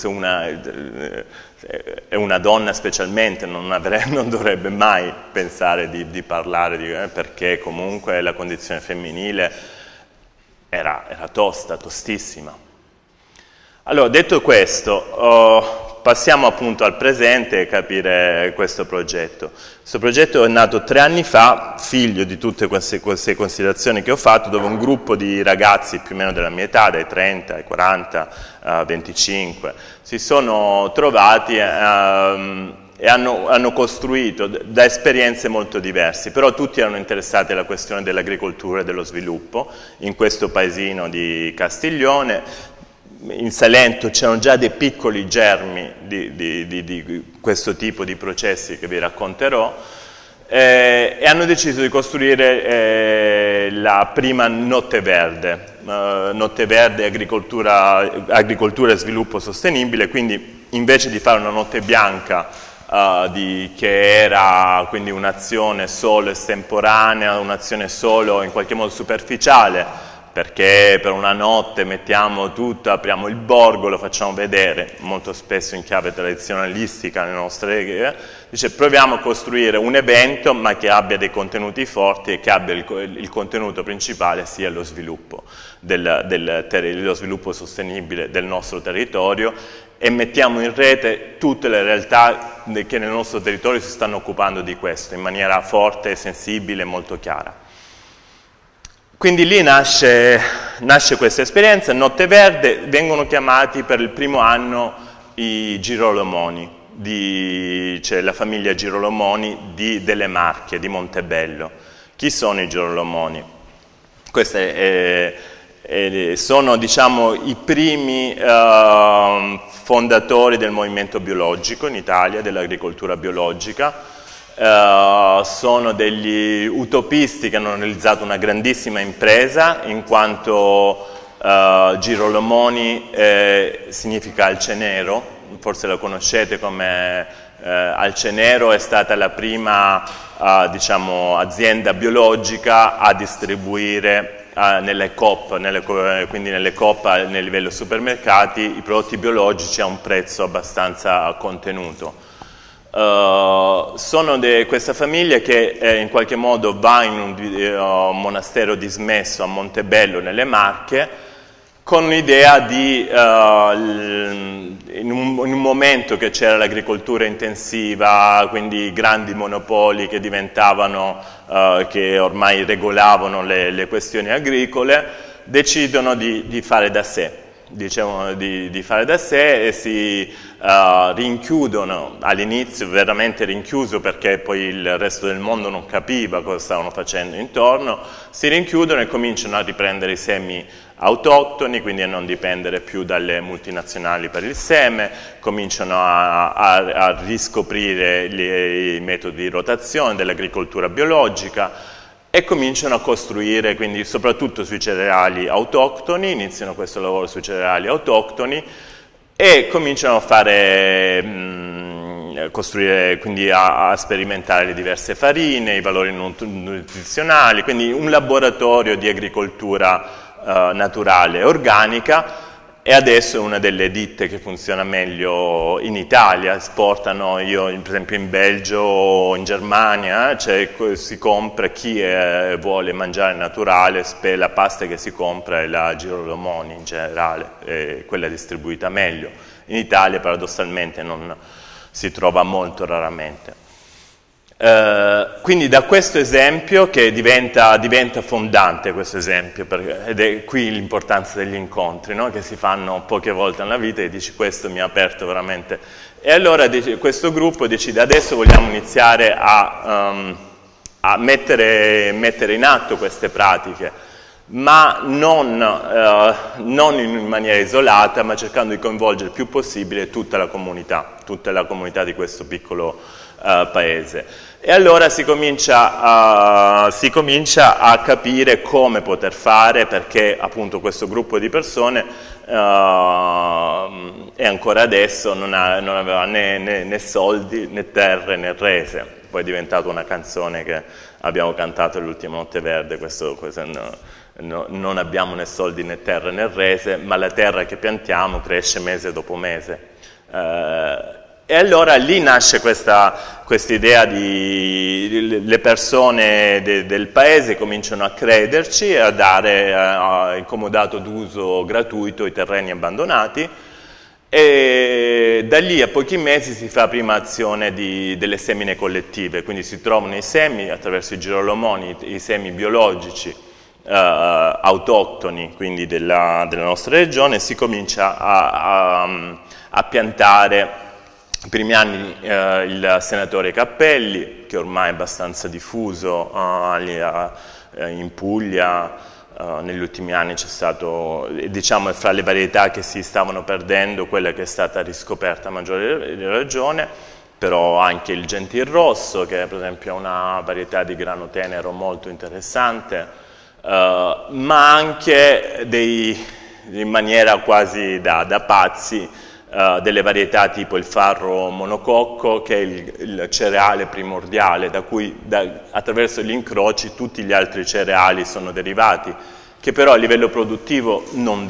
è una donna specialmente non dovrebbe mai pensare di parlare perché comunque la condizione femminile era tostissima. Allora, detto questo, passiamo appunto al presente e capire questo progetto. Questo progetto è nato 3 anni fa, figlio di tutte queste considerazioni che ho fatto, dove un gruppo di ragazzi più o meno della mia età, dai 30 ai 40, 25, si sono trovati e hanno costruito da esperienze molto diverse, però tutti erano interessati alla questione dell'agricoltura e dello sviluppo in questo paesino di Castiglione. In Salento c'erano già dei piccoli germi di questo tipo di processi che vi racconterò, e hanno deciso di costruire la prima Notte Verde, agricoltura e sviluppo sostenibile. Quindi invece di fare una notte bianca che era quindi un'azione solo estemporanea, un'azione solo in qualche modo superficiale, perché per una notte mettiamo tutto, apriamo il borgo, lo facciamo vedere, molto spesso in chiave tradizionalistica nelle nostre dice proviamo a costruire un evento ma che abbia dei contenuti forti e che abbia il contenuto principale sia lo sviluppo, lo sviluppo sostenibile del nostro territorio, e mettiamo in rete tutte le realtà che nel nostro territorio si stanno occupando di questo in maniera forte, sensibile e molto chiara. Quindi lì nasce questa esperienza. Notte Verde vengono chiamati per il primo anno i Girolomoni, c'è la famiglia Girolomoni delle Marche, di Montebello. Chi sono i Girolomoni? Questi sono, diciamo, i primi fondatori del movimento biologico in Italia, dell'agricoltura biologica. Sono degli utopisti che hanno realizzato una grandissima impresa, in quanto Girolomoni significa alcenero, forse lo conoscete come Alcenero è stata la prima diciamo, azienda biologica a distribuire nelle Coop, quindi nelle Coop nel livello supermercati, i prodotti biologici a un prezzo abbastanza contenuto. Sono questa famiglia che in qualche modo va in un monastero dismesso a Montebello nelle Marche, con l'idea di, in un momento che c'era l'agricoltura intensiva, quindi grandi monopoli che diventavano, che ormai regolavano le questioni agricole, decidono di fare da sé. Dicevano di fare da sé e si rinchiudono, all'inizio veramente rinchiuso perché poi il resto del mondo non capiva cosa stavano facendo intorno, si rinchiudono e cominciano a riprendere i semi autoctoni, quindi a non dipendere più dalle multinazionali per il seme, cominciano a riscoprire i metodi di rotazione dell'agricoltura biologica e cominciano a costruire, quindi soprattutto sui cereali autoctoni, iniziano questo lavoro sui cereali autoctoni e cominciano a fare, costruire, quindi a sperimentare le diverse farine, i valori nutrizionali, quindi un laboratorio di agricoltura naturale e organica. E adesso è una delle ditte che funziona meglio in Italia, esportano, per esempio in Belgio o in Germania, si compra, chi vuole mangiare naturale, la pasta che si compra è la Girolomoni in generale, quella è distribuita meglio. In Italia paradossalmente non si trova molto raramente. Quindi da questo esempio, che diventa fondante questo esempio, ed è qui l'importanza degli incontri, no? Che si fanno poche volte nella vita, e dici questo mi ha aperto veramente. E allora questo gruppo decide adesso vogliamo iniziare a mettere in atto queste pratiche, ma non in maniera isolata, ma cercando di coinvolgere il più possibile tutta la comunità di questo piccolo paese. E allora si comincia a capire come poter fare, perché appunto questo gruppo di persone e ancora adesso non aveva né soldi, né terre, né rese. Poi è diventata una canzone che abbiamo cantato l'ultima Notte Verde, non abbiamo né soldi né terre né rese, ma la terra che piantiamo cresce mese dopo mese. E allora lì nasce questa idea le persone del paese cominciano a crederci e a dare in comodato d'uso gratuito i terreni abbandonati, e da lì a pochi mesi si fa la prima azione delle semine collettive, quindi si trovano i semi attraverso i girolomoni, i semi biologici autoctoni, quindi della nostra regione, e si comincia a piantare. I primi anni il senatore Cappelli, che ormai è abbastanza diffuso in Puglia, negli ultimi anni c'è stato, diciamo, fra le varietà che si stavano perdendo, quella che è stata riscoperta a maggiore ragione, però anche il Gentil Rosso, che per esempio è una varietà di grano tenero molto interessante, ma anche in maniera quasi da pazzi, delle varietà tipo il farro monococco, che è il cereale primordiale da cui attraverso gli incroci tutti gli altri cereali sono derivati, che però a livello produttivo non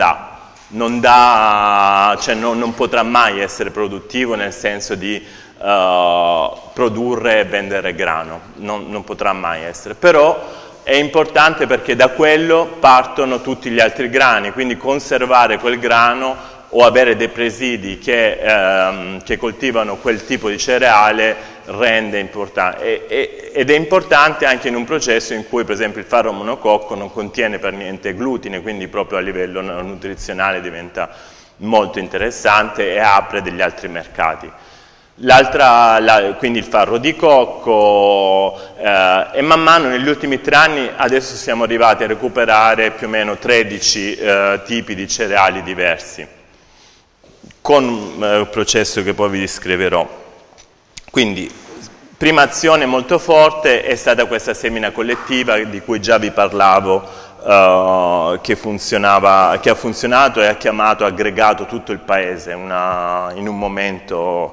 potrà mai essere produttivo nel senso di produrre e vendere grano, non potrà mai essere, però è importante perché da quello partono tutti gli altri grani, quindi conservare quel grano o avere dei presidi che coltivano quel tipo di cereale rende importante, ed è importante anche in un processo in cui per esempio il farro monococco non contiene per niente glutine, quindi proprio a livello nutrizionale diventa molto interessante e apre degli altri mercati. Quindi il farro di cocco, e man mano negli ultimi 3 anni adesso siamo arrivati a recuperare più o meno 13 tipi di cereali diversi, con un processo che poi vi descriverò. Quindi, prima azione molto forte è stata questa semina collettiva di cui già vi parlavo, che ha funzionato e ha aggregato tutto il paese in un momento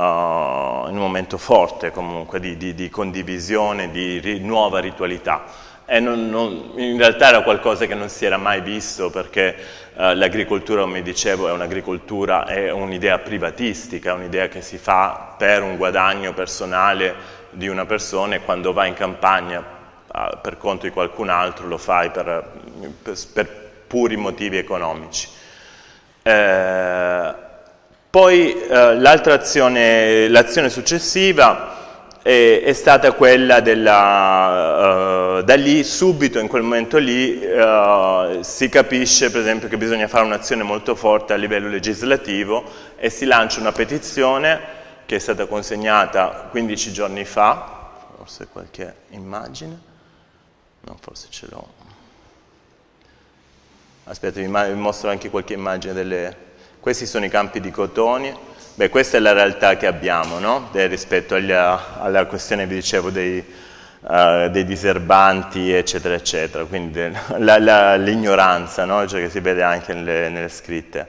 forte comunque di condivisione, di nuova ritualità. E in realtà era qualcosa che non si era mai visto, perché l'agricoltura, come dicevo, è un'idea privatistica, è un'idea che si fa per un guadagno personale di una persona, e quando va in campagna per conto di qualcun altro lo fai per puri motivi economici. Poi l'azione successiva è stata quella da lì, subito in quel momento lì, si capisce per esempio che bisogna fare un'azione molto forte a livello legislativo e si lancia una petizione che è stata consegnata 15 giorni fa, forse qualche immagine, no, forse ce l'ho. Aspetta, vi mostro anche qualche immagine Questi sono i campi di cotone. Beh, questa è la realtà che abbiamo, no? Rispetto alla questione, vi dicevo, dei diserbanti, eccetera, eccetera. Quindi l'ignoranza, no? Cioè, che si vede anche nelle scritte.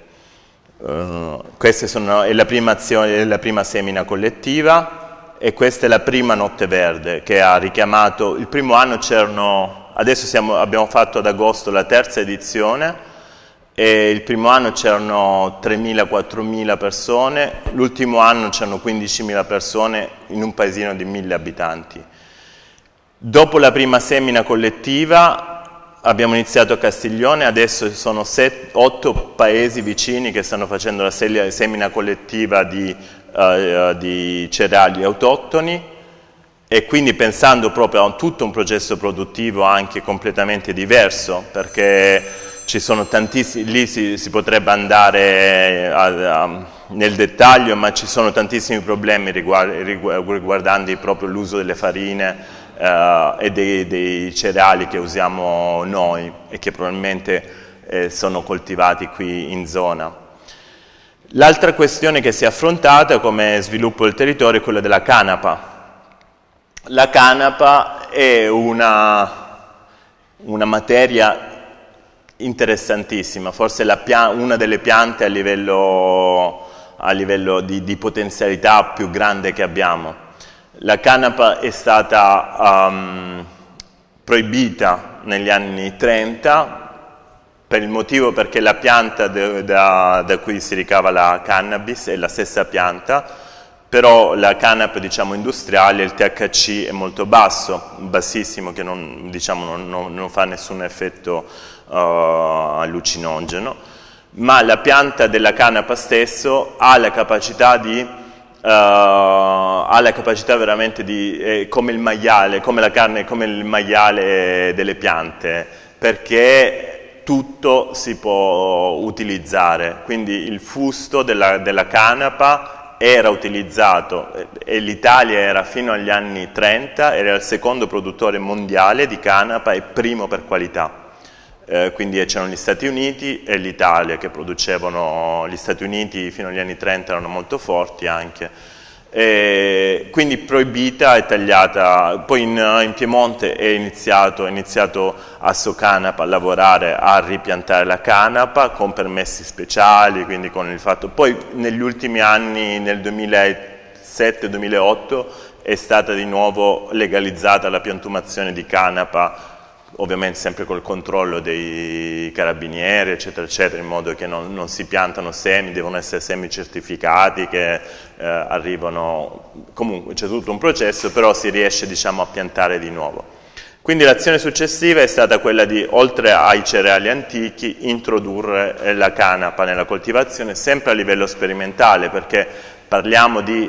Questa è la prima azione, è la prima semina collettiva e questa è la prima Notte Verde che ha richiamato. Il primo anno adesso abbiamo fatto ad agosto la terza edizione. E il primo anno c'erano 3.000-4.000 persone, l'ultimo anno c'erano 15.000 persone in un paesino di 1.000 abitanti. Dopo la prima semina collettiva abbiamo iniziato a Castiglione, adesso sono 8 paesi vicini che stanno facendo la semina collettiva di cereali autoctoni e quindi pensando proprio a tutto un processo produttivo anche completamente diverso, perché ci sono tantissimi, lì si potrebbe andare nel dettaglio, ma ci sono tantissimi problemi riguardanti proprio l'uso delle farine e dei cereali che usiamo noi e che probabilmente sono coltivati qui in zona. L'altra questione che si è affrontata come sviluppo del territorio è quella della canapa. La canapa è una materia interessantissima, forse una delle piante a livello di potenzialità più grande che abbiamo. La canapa è stata proibita negli anni 30 per il motivo perché la pianta da cui si ricava la cannabis è la stessa pianta, però la canapa, diciamo, industriale, il THC è molto basso, bassissimo, che non fa nessun effetto allucinogeno, ma la pianta della canapa stesso ha la capacità veramente di, come il maiale, come la carne, come il maiale delle piante, perché tutto si può utilizzare, quindi il fusto della canapa era utilizzato e l'Italia era fino agli anni 30, era il secondo produttore mondiale di canapa e primo per qualità. Quindi c'erano gli Stati Uniti e l'Italia che producevano. Gli Stati Uniti fino agli anni 30 erano molto forti anche, quindi proibita e tagliata. Poi in Piemonte è iniziato a Socanapa a lavorare a ripiantare la canapa con permessi speciali, quindi con il fatto. Poi negli ultimi anni, nel 2007-2008, è stata di nuovo legalizzata la piantumazione di canapa, ovviamente sempre col controllo dei carabinieri, eccetera, eccetera, in modo che non si piantano semi, devono essere semi certificati che arrivano, comunque c'è tutto un processo, però si riesce, diciamo, a piantare di nuovo. Quindi l'azione successiva è stata quella di, oltre ai cereali antichi, introdurre la canapa nella coltivazione, sempre a livello sperimentale, perché parliamo di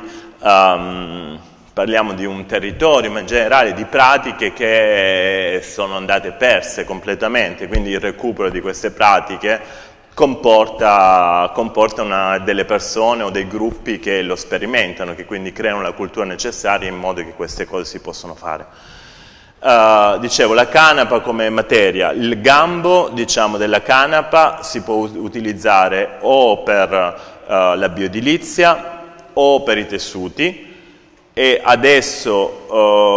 un territorio, ma in generale di pratiche che sono andate perse completamente, quindi il recupero di queste pratiche comporta delle persone o dei gruppi che lo sperimentano, che quindi creano la cultura necessaria in modo che queste cose si possano fare. Dicevo, la canapa come materia, il gambo, diciamo, della canapa si può utilizzare o per la bioedilizia o per i tessuti. E adesso,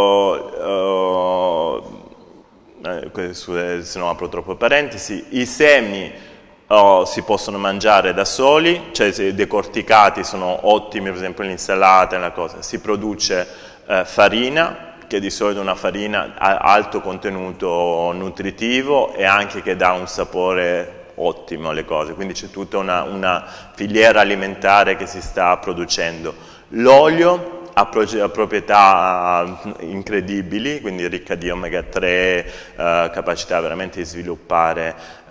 se no apro troppo parentesi, i semi si possono mangiare da soli, cioè se decorticati sono ottimi, per esempio l'insalata è una cosa. Si produce farina, che di solito è una farina a alto contenuto nutritivo e anche che dà un sapore ottimo alle cose, quindi c'è tutta una filiera alimentare che si sta producendo. L'olio ha proprietà incredibili, quindi ricca di omega 3, capacità veramente di sviluppare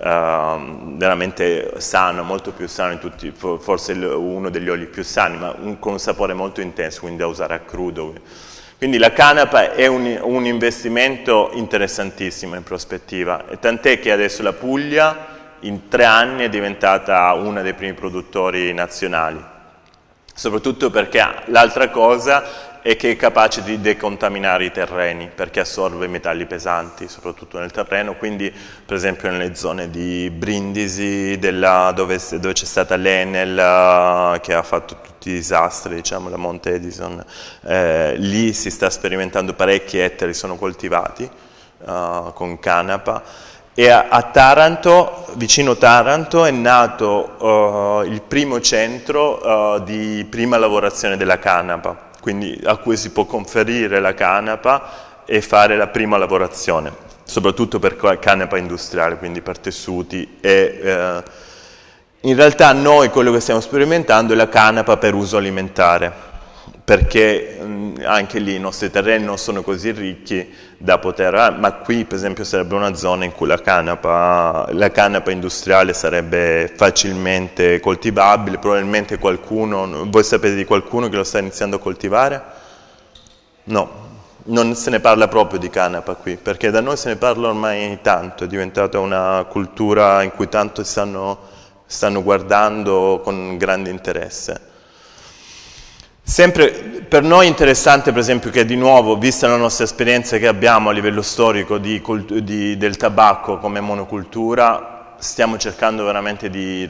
veramente sano, molto più sano di tutti, forse uno degli oli più sani, ma con un sapore molto intenso, quindi da usare a crudo. Quindi la canapa è un investimento interessantissimo in prospettiva, e tant'è che adesso la Puglia in 3 anni è diventata uno dei primi produttori nazionali, soprattutto perché l'altra cosa è che è capace di decontaminare i terreni, perché assorbe metalli pesanti, soprattutto nel terreno, quindi per esempio nelle zone di Brindisi, dove c'è stata l'Enel che ha fatto tutti i disastri, diciamo, la Monte Edison, lì si sta sperimentando, parecchi ettari sono coltivati con canapa. E a Taranto, vicino Taranto, è nato il primo centro di prima lavorazione della canapa, quindi a cui si può conferire la canapa e fare la prima lavorazione, soprattutto per canapa industriale, quindi per tessuti. E, in realtà noi quello che stiamo sperimentando è la canapa per uso alimentare, perché anche lì i nostri terreni non sono così ricchi da poter, ma qui per esempio sarebbe una zona in cui la canapa industriale sarebbe facilmente coltivabile. Probabilmente qualcuno, voi sapete di qualcuno che lo sta iniziando a coltivare? No, non se ne parla proprio di canapa qui, perché da noi se ne parla ormai tanto, è diventata una cultura in cui tanto stanno guardando con grande interesse. Sempre per noi è interessante, per esempio, che di nuovo, vista la nostra esperienza che abbiamo a livello storico del tabacco come monocultura, stiamo cercando veramente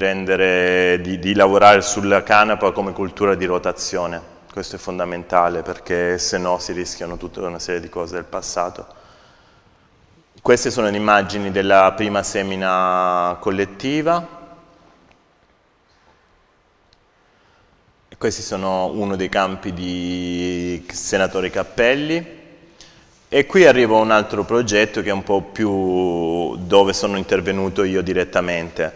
di lavorare sulla canapa come cultura di rotazione. Questo è fondamentale, perché se no si rischiano tutta una serie di cose del passato. Queste sono le immagini della prima semina collettiva. Questi sono uno dei campi di senatore Cappelli, e qui arriva un altro progetto che è un po' più dove sono intervenuto io direttamente.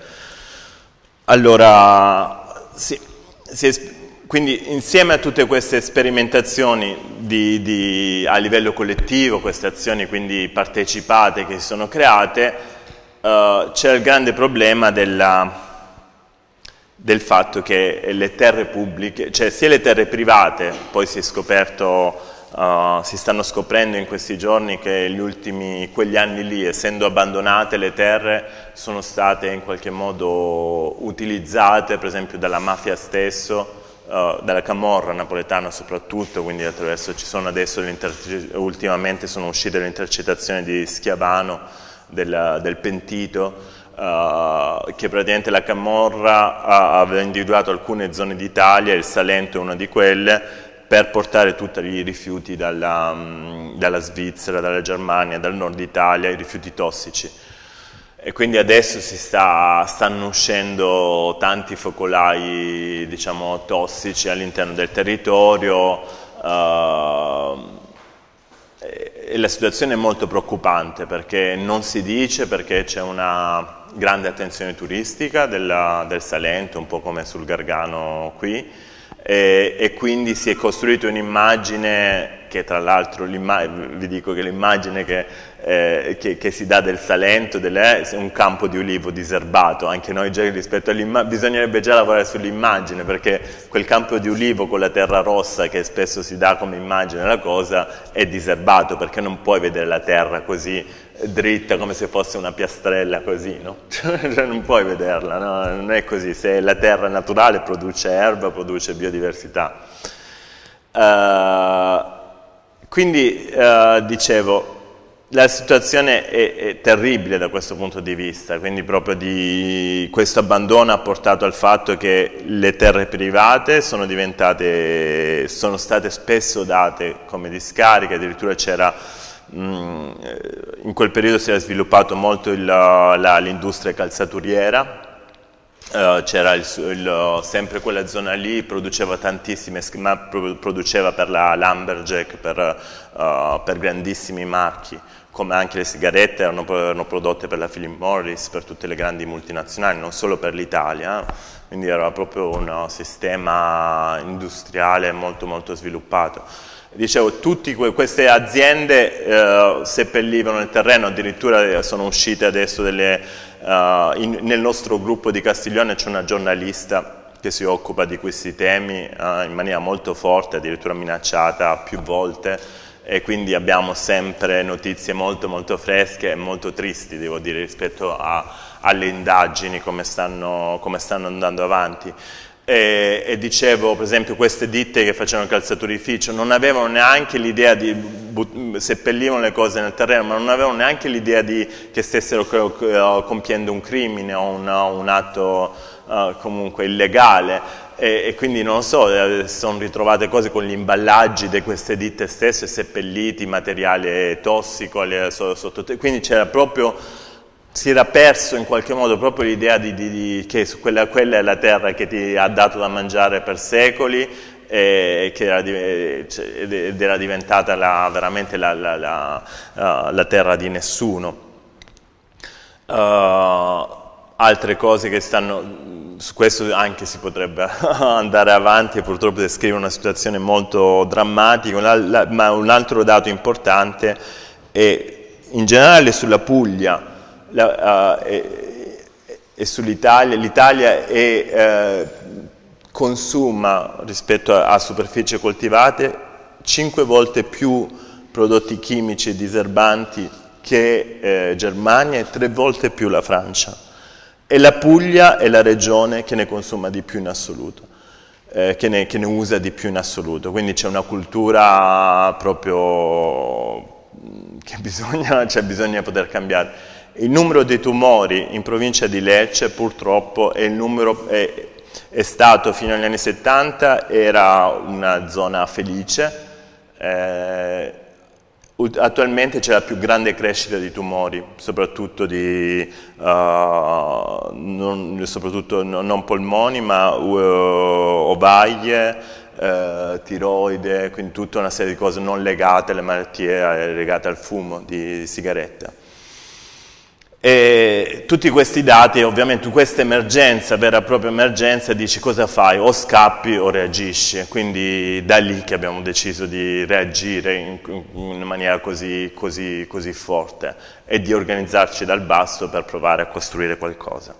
Allora, quindi insieme a tutte queste sperimentazioni a livello collettivo, queste azioni quindi partecipate che si sono create, c'è il grande problema del fatto che le terre pubbliche, cioè sia le terre private, poi si stanno scoprendo in questi giorni che quegli anni lì, essendo abbandonate le terre, sono state in qualche modo utilizzate, per esempio dalla mafia stesso, dalla camorra napoletana soprattutto, quindi ultimamente sono uscite le intercettazioni di Schiavano, del pentito, che praticamente la camorra aveva individuato alcune zone d'Italia, il Salento è una di quelle, per portare tutti i rifiuti dalla Svizzera, dalla Germania, dal nord Italia, i rifiuti tossici. E quindi adesso stanno uscendo tanti focolai, diciamo, tossici all'interno del territorio, e la situazione è molto preoccupante, perché non si dice, perché c'è una grande attenzione turistica del Salento, un po' come sul Gargano qui, e quindi si è costruita un'immagine che, tra l'altro, vi dico che l'immagine che si dà del Salento è un campo di ulivo diserbato. Anche noi già rispetto bisognerebbe già lavorare sull'immagine, perché quel campo di ulivo con la terra rossa che spesso si dà come immagine alla cosa è diserbato, perché non puoi vedere la terra così dritta come se fosse una piastrella così, no? Cioè non puoi vederla, no? Non è così. Se la terra naturale produce erba, produce biodiversità. Quindi dicevo, la situazione è terribile da questo punto di vista, quindi proprio questo abbandono ha portato al fatto che le terre private sono state spesso date come discariche. Addirittura in quel periodo si era sviluppato molto l'industria calzaturiera. C'era sempre quella zona lì, produceva tantissime, ma produceva per la Lumberjack, per grandissimi marchi come anche le sigarette erano prodotte per la Philip Morris, per tutte le grandi multinazionali, non solo per l'Italia, quindi era proprio un sistema industriale molto molto sviluppato. Dicevo, tutte queste aziende seppellivano il terreno, addirittura sono uscite adesso nel nostro gruppo di Castiglione c'è una giornalista che si occupa di questi temi in maniera molto forte, addirittura minacciata più volte, e quindi abbiamo sempre notizie molto molto fresche e molto tristi, devo dire, rispetto alle indagini, come stanno andando avanti. E dicevo, per esempio, queste ditte che facevano calzaturificio non avevano neanche l'idea seppellivano le cose nel terreno, ma non avevano neanche l'idea che stessero compiendo un crimine o un atto comunque illegale. E quindi non lo so, sono ritrovate cose con gli imballaggi di queste ditte stesse seppelliti, materiale tossico, quindi c'era proprio, si era perso in qualche modo proprio l'idea che quella è la terra che ti ha dato da mangiare per secoli ed era diventata veramente la terra di nessuno. Altre cose che su questo anche si potrebbe andare avanti e purtroppo descrive una situazione molto drammatica, ma un altro dato importante è in generale sulla Puglia e sull'Italia. L'Italia consuma rispetto a superfici coltivate 5 volte più prodotti chimici e diserbanti che Germania e 3 volte più la Francia. E la Puglia è la regione che ne consuma di più in assoluto, che ne usa di più in assoluto. Quindi c'è una cultura proprio che bisogna poter cambiare. Il numero dei tumori in provincia di Lecce purtroppo è stato fino agli anni 70, era una zona felice. Attualmente c'è la più grande crescita di tumori, soprattutto non polmoni, ma ovaie, tiroide, quindi tutta una serie di cose non legate alle malattie legate al fumo di sigaretta. E tutti questi dati, ovviamente, questa emergenza, vera e propria emergenza, dici cosa fai? O scappi o reagisci. Quindi da lì che abbiamo deciso di reagire in maniera così forte e di organizzarci dal basso per provare a costruire qualcosa.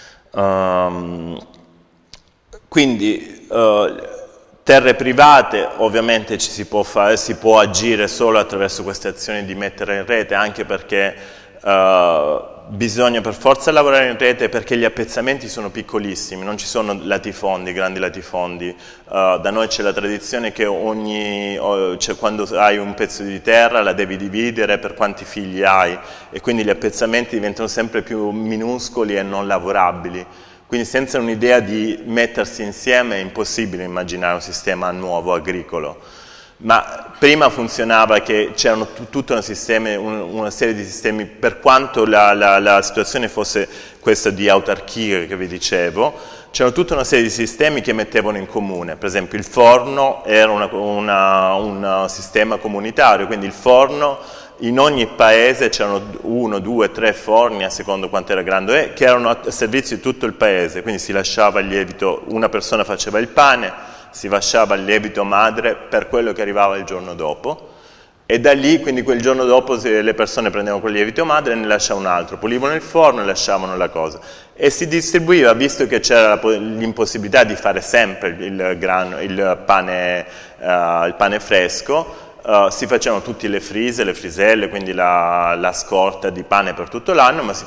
Quindi terre private, ovviamente si può agire solo attraverso queste azioni di mettere in rete, anche perché bisogna per forza lavorare in rete, perché gli appezzamenti sono piccolissimi, non ci sono latifondi, grandi latifondi. Da noi c'è la tradizione che quando hai un pezzo di terra la devi dividere per quanti figli hai, e quindi gli appezzamenti diventano sempre più minuscoli e non lavorabili. Quindi senza un'idea di mettersi insieme è impossibile immaginare un sistema nuovo agricolo. Ma prima funzionava che c'erano tutta una serie di sistemi, per quanto la situazione fosse questa di autarchia che vi dicevo, c'erano tutta una serie di sistemi che mettevano in comune. Per esempio il forno era un sistema comunitario, quindi il forno, in ogni paese c'erano 1, 2, 3 forni, a secondo quanto era grande, che erano a servizio di tutto il paese, quindi si lasciava il lievito, una persona faceva il pane, si lasciava il lievito madre per quello che arrivava il giorno dopo, e da lì, quindi quel giorno dopo, le persone prendevano quel lievito madre e ne lasciavano un altro, pulivano il forno e lasciavano la cosa, e si distribuiva, visto che c'era l'impossibilità di fare sempre il pane fresco. Si facevano tutte le friselle, quindi la scorta di pane per tutto l'anno, ma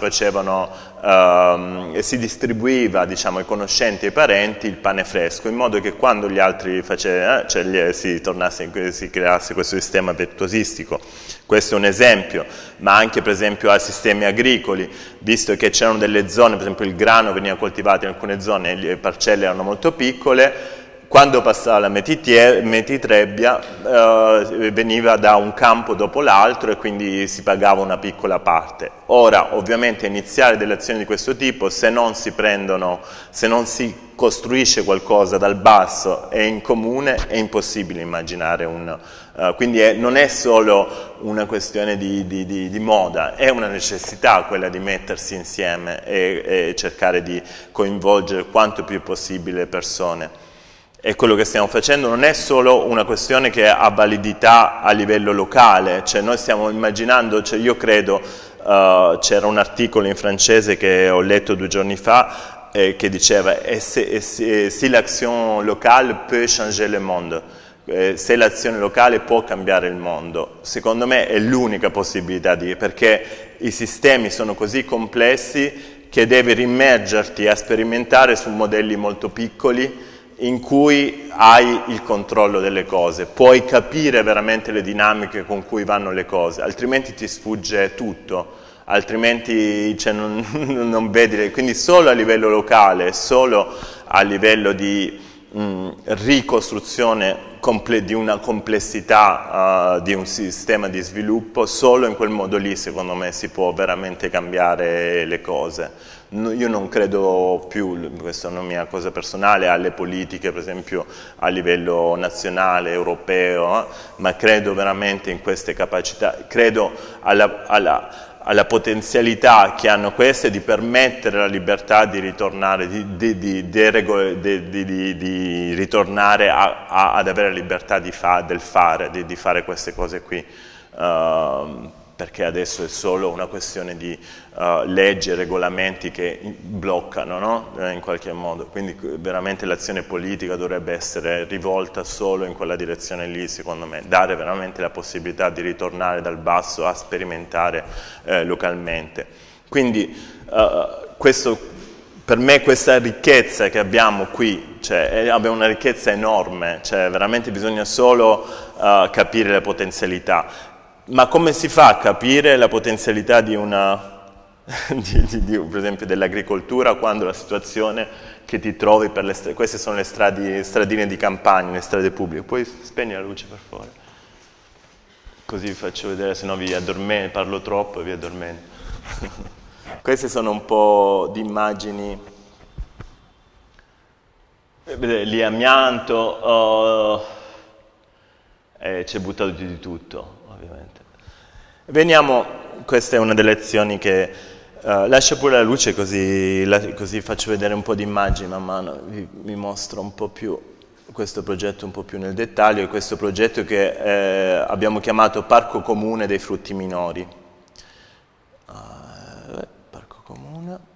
si distribuiva, diciamo, ai conoscenti e ai parenti il pane fresco, in modo che quando gli altri si creasse questo sistema virtuosistico. Questo è un esempio, ma anche per esempio a sistemi agricoli, visto che c'erano delle zone, per esempio il grano veniva coltivato in alcune zone, le parcelle erano molto piccole, quando passava la Metitrebbia veniva da un campo dopo l'altro e quindi si pagava una piccola parte. Ora, ovviamente, iniziare delle azioni di questo tipo, se non si costruisce qualcosa dal basso e in comune, è impossibile immaginare quindi non è solo una questione di moda, è una necessità quella di mettersi insieme e cercare di coinvolgere quanto più possibile le persone. E quello che stiamo facendo non è solo una questione che ha validità a livello locale, cioè noi stiamo immaginando, cioè io credo, c'era un articolo in francese che ho letto 2 giorni fa che diceva si l'action locale peut changer le monde, se l'azione locale può cambiare il mondo. Secondo me è l'unica possibilità perché i sistemi sono così complessi che devi immergerti a sperimentare su modelli molto piccoli in cui hai il controllo delle cose, puoi capire veramente le dinamiche con cui vanno le cose, altrimenti ti sfugge tutto, altrimenti non vedi, quindi solo a livello locale, solo a livello di ricostruzione di una complessità di un sistema di sviluppo, solo in quel modo lì secondo me si può veramente cambiare le cose. Io non credo più, questa è una mia cosa personale, alle politiche per esempio a livello nazionale, europeo, ma credo veramente in queste capacità, credo alla potenzialità che hanno queste di permettere la libertà di ritornare, di ritornare ad avere la libertà di fare queste cose qui. Perché adesso è solo una questione di leggi e regolamenti che bloccano, no? In qualche modo, quindi veramente l'azione politica dovrebbe essere rivolta solo in quella direzione lì, secondo me, dare veramente la possibilità di ritornare dal basso a sperimentare localmente. Quindi per me questa ricchezza che abbiamo qui, cioè abbiamo una ricchezza enorme, cioè veramente bisogna solo capire le potenzialità. Ma come si fa a capire la potenzialità di per esempio dell'agricoltura quando la situazione che ti trovi per le strade, queste sono le stradine di campagna, le strade pubbliche, puoi spegni la luce per favore? Così vi faccio vedere, se no parlo troppo e vi addormento. Queste sono un po' di immagini, vedete, lì amianto, c'è buttato giù di tutto. Ovviamente. Veniamo, questa è una delle azioni che lascia pure la luce così faccio vedere un po' di immagini man mano, vi mostro un po' più questo progetto un po' più nel dettaglio, e questo progetto che abbiamo chiamato Parco Comune dei Frutti Minori. Parco Comune.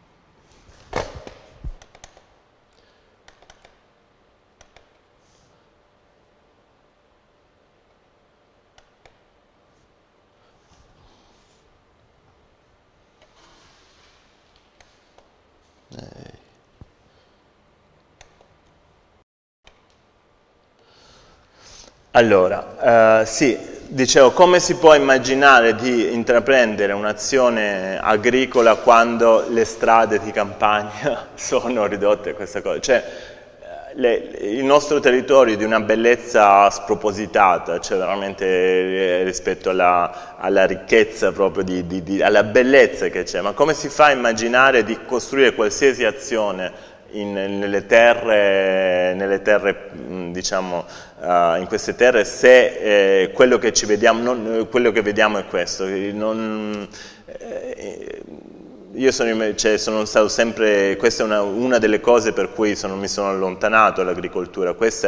Allora, sì, dicevo, come si può immaginare di intraprendere un'azione agricola quando le strade di campagna sono ridotte a questa cosa? Cioè, il nostro territorio è di una bellezza spropositata, cioè veramente rispetto alla ricchezza proprio, alla bellezza che c'è, ma come si fa a immaginare di costruire qualsiasi azione nelle terre, diciamo, in queste terre, se quello che ci vediamo, quello che vediamo è questo. Io sono stato sempre, questa è una delle cose per cui mi sono allontanato dall'agricoltura, questa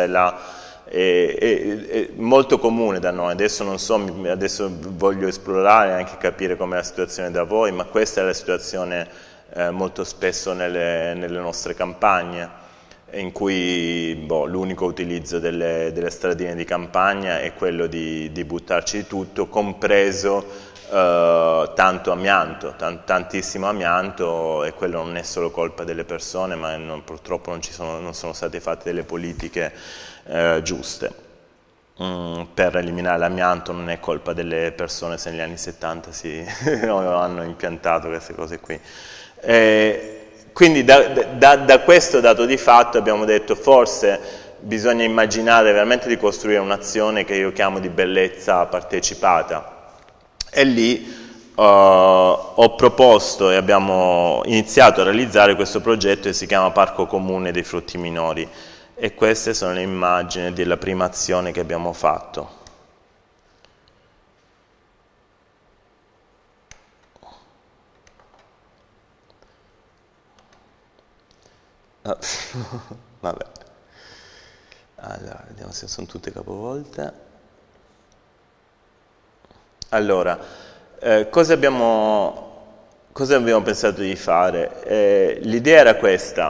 è molto comune da noi, adesso voglio esplorare e anche capire com'è la situazione da voi, ma questa è la situazione molto spesso nelle nostre campagne, in cui l'unico utilizzo delle stradine di campagna è quello di buttarci di tutto, compreso tanto amianto, tantissimo amianto, e quello non è solo colpa delle persone, ma purtroppo non sono state fatte delle politiche giuste per eliminare l'amianto. Non è colpa delle persone se negli anni 70 hanno impiantato queste cose qui. Quindi da questo dato di fatto abbiamo detto forse bisogna immaginare veramente di costruire un'azione che io chiamo di bellezza partecipata. E lì ho proposto e abbiamo iniziato a realizzare questo progetto che si chiama Parco Comune dei Frutti Minori, e queste sono le immagini della prima azione che abbiamo fatto. Vabbè, allora vediamo se sono tutte capovolte. Allora, cosa abbiamo pensato di fare? L'idea era questa: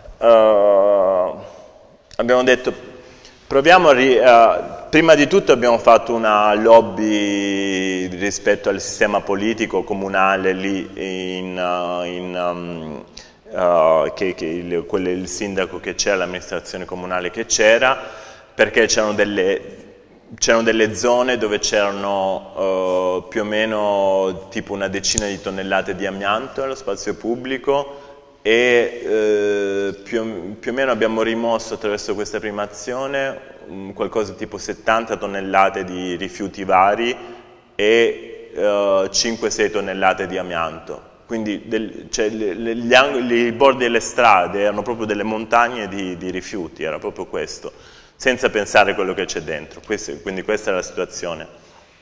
abbiamo detto, proviamo prima di tutto abbiamo fatto una lobby rispetto al sistema politico comunale lì il sindaco che c'era, l'amministrazione comunale che c'era, perché c'erano delle zone dove c'erano più o meno tipo una decina di tonnellate di amianto nello spazio pubblico, e più o meno abbiamo rimosso attraverso questa prima azione qualcosa tipo 70 tonnellate di rifiuti vari e 5-6 tonnellate di amianto. Quindi i bordi delle strade erano proprio delle montagne di rifiuti, era proprio questo, senza pensare a quello che c'è dentro. Quindi questa è la situazione.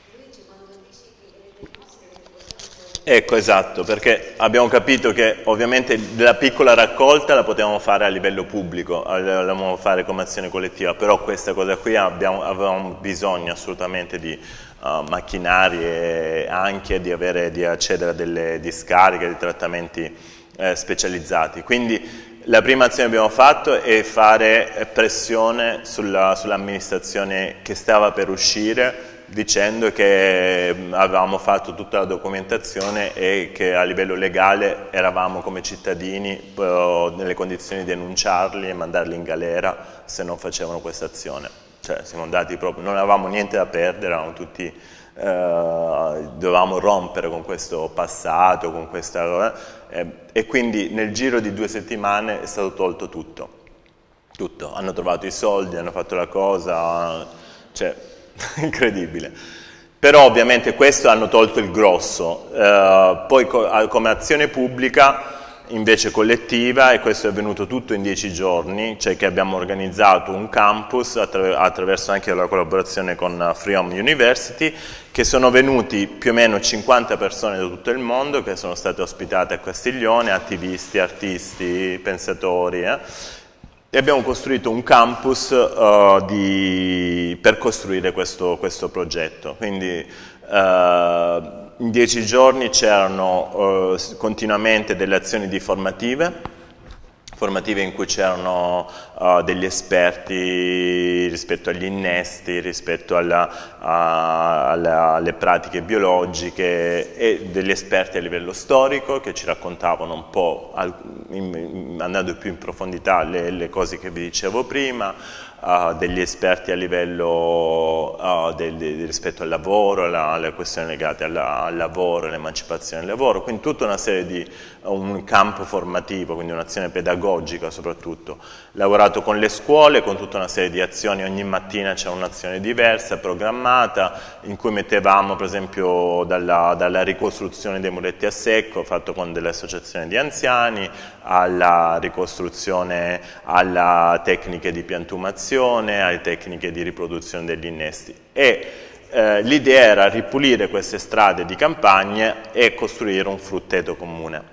Ecco, esatto, perché abbiamo capito che ovviamente la piccola raccolta la potevamo fare a livello pubblico, la volevamo fare come azione collettiva, però questa cosa qui avevamo bisogno assolutamente di macchinari e anche di accedere a delle discariche, di trattamenti specializzati. Quindi la prima azione che abbiamo fatto è fare pressione sull'amministrazione che stava per uscire, dicendo che avevamo fatto tutta la documentazione e che a livello legale eravamo come cittadini nelle condizioni di denunciarli e mandarli in galera se non facevano questa azione. Cioè siamo andati proprio, non avevamo niente da perdere, eravamo tutti, dovevamo rompere con questo passato, con questa, e quindi nel giro di 2 settimane è stato tolto tutto. Hanno trovato i soldi, hanno fatto la cosa, cioè incredibile. Però ovviamente questo hanno tolto il grosso, poi come azione pubblica invece collettiva, e questo è avvenuto tutto in 10 giorni, cioè che abbiamo organizzato un campus attraverso anche la collaborazione con Freedom University, che sono venuti più o meno 50 persone da tutto il mondo che sono state ospitate a Castiglione, attivisti, artisti, pensatori, e abbiamo costruito un campus per costruire questo progetto. Quindi in 10 giorni c'erano continuamente delle azioni formative in cui c'erano degli esperti rispetto agli innesti, rispetto alle pratiche biologiche, e degli esperti a livello storico che ci raccontavano un po', andando più in profondità, le cose che vi dicevo prima, degli esperti a livello rispetto al lavoro, alle questioni legate al lavoro, all'emancipazione del lavoro, quindi tutta una serie di un campo formativo, quindi un'azione pedagogica soprattutto. Lavorato con le scuole, con tutta una serie di azioni, ogni mattina c'è un'azione diversa, programmata, in cui mettevamo per esempio dalla ricostruzione dei muretti a secco, fatto con delle associazioni di anziani, alla ricostruzione, alle tecniche di piantumazione, alle tecniche di riproduzione degli innesti. E l'idea era ripulire queste strade di campagne e costruire un frutteto comune.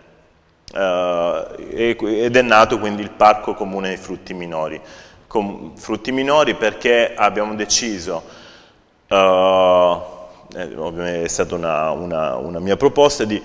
Ed è nato quindi il Parco Comune dei Frutti Minori. Frutti minori perché abbiamo deciso, è stata una mia proposta, di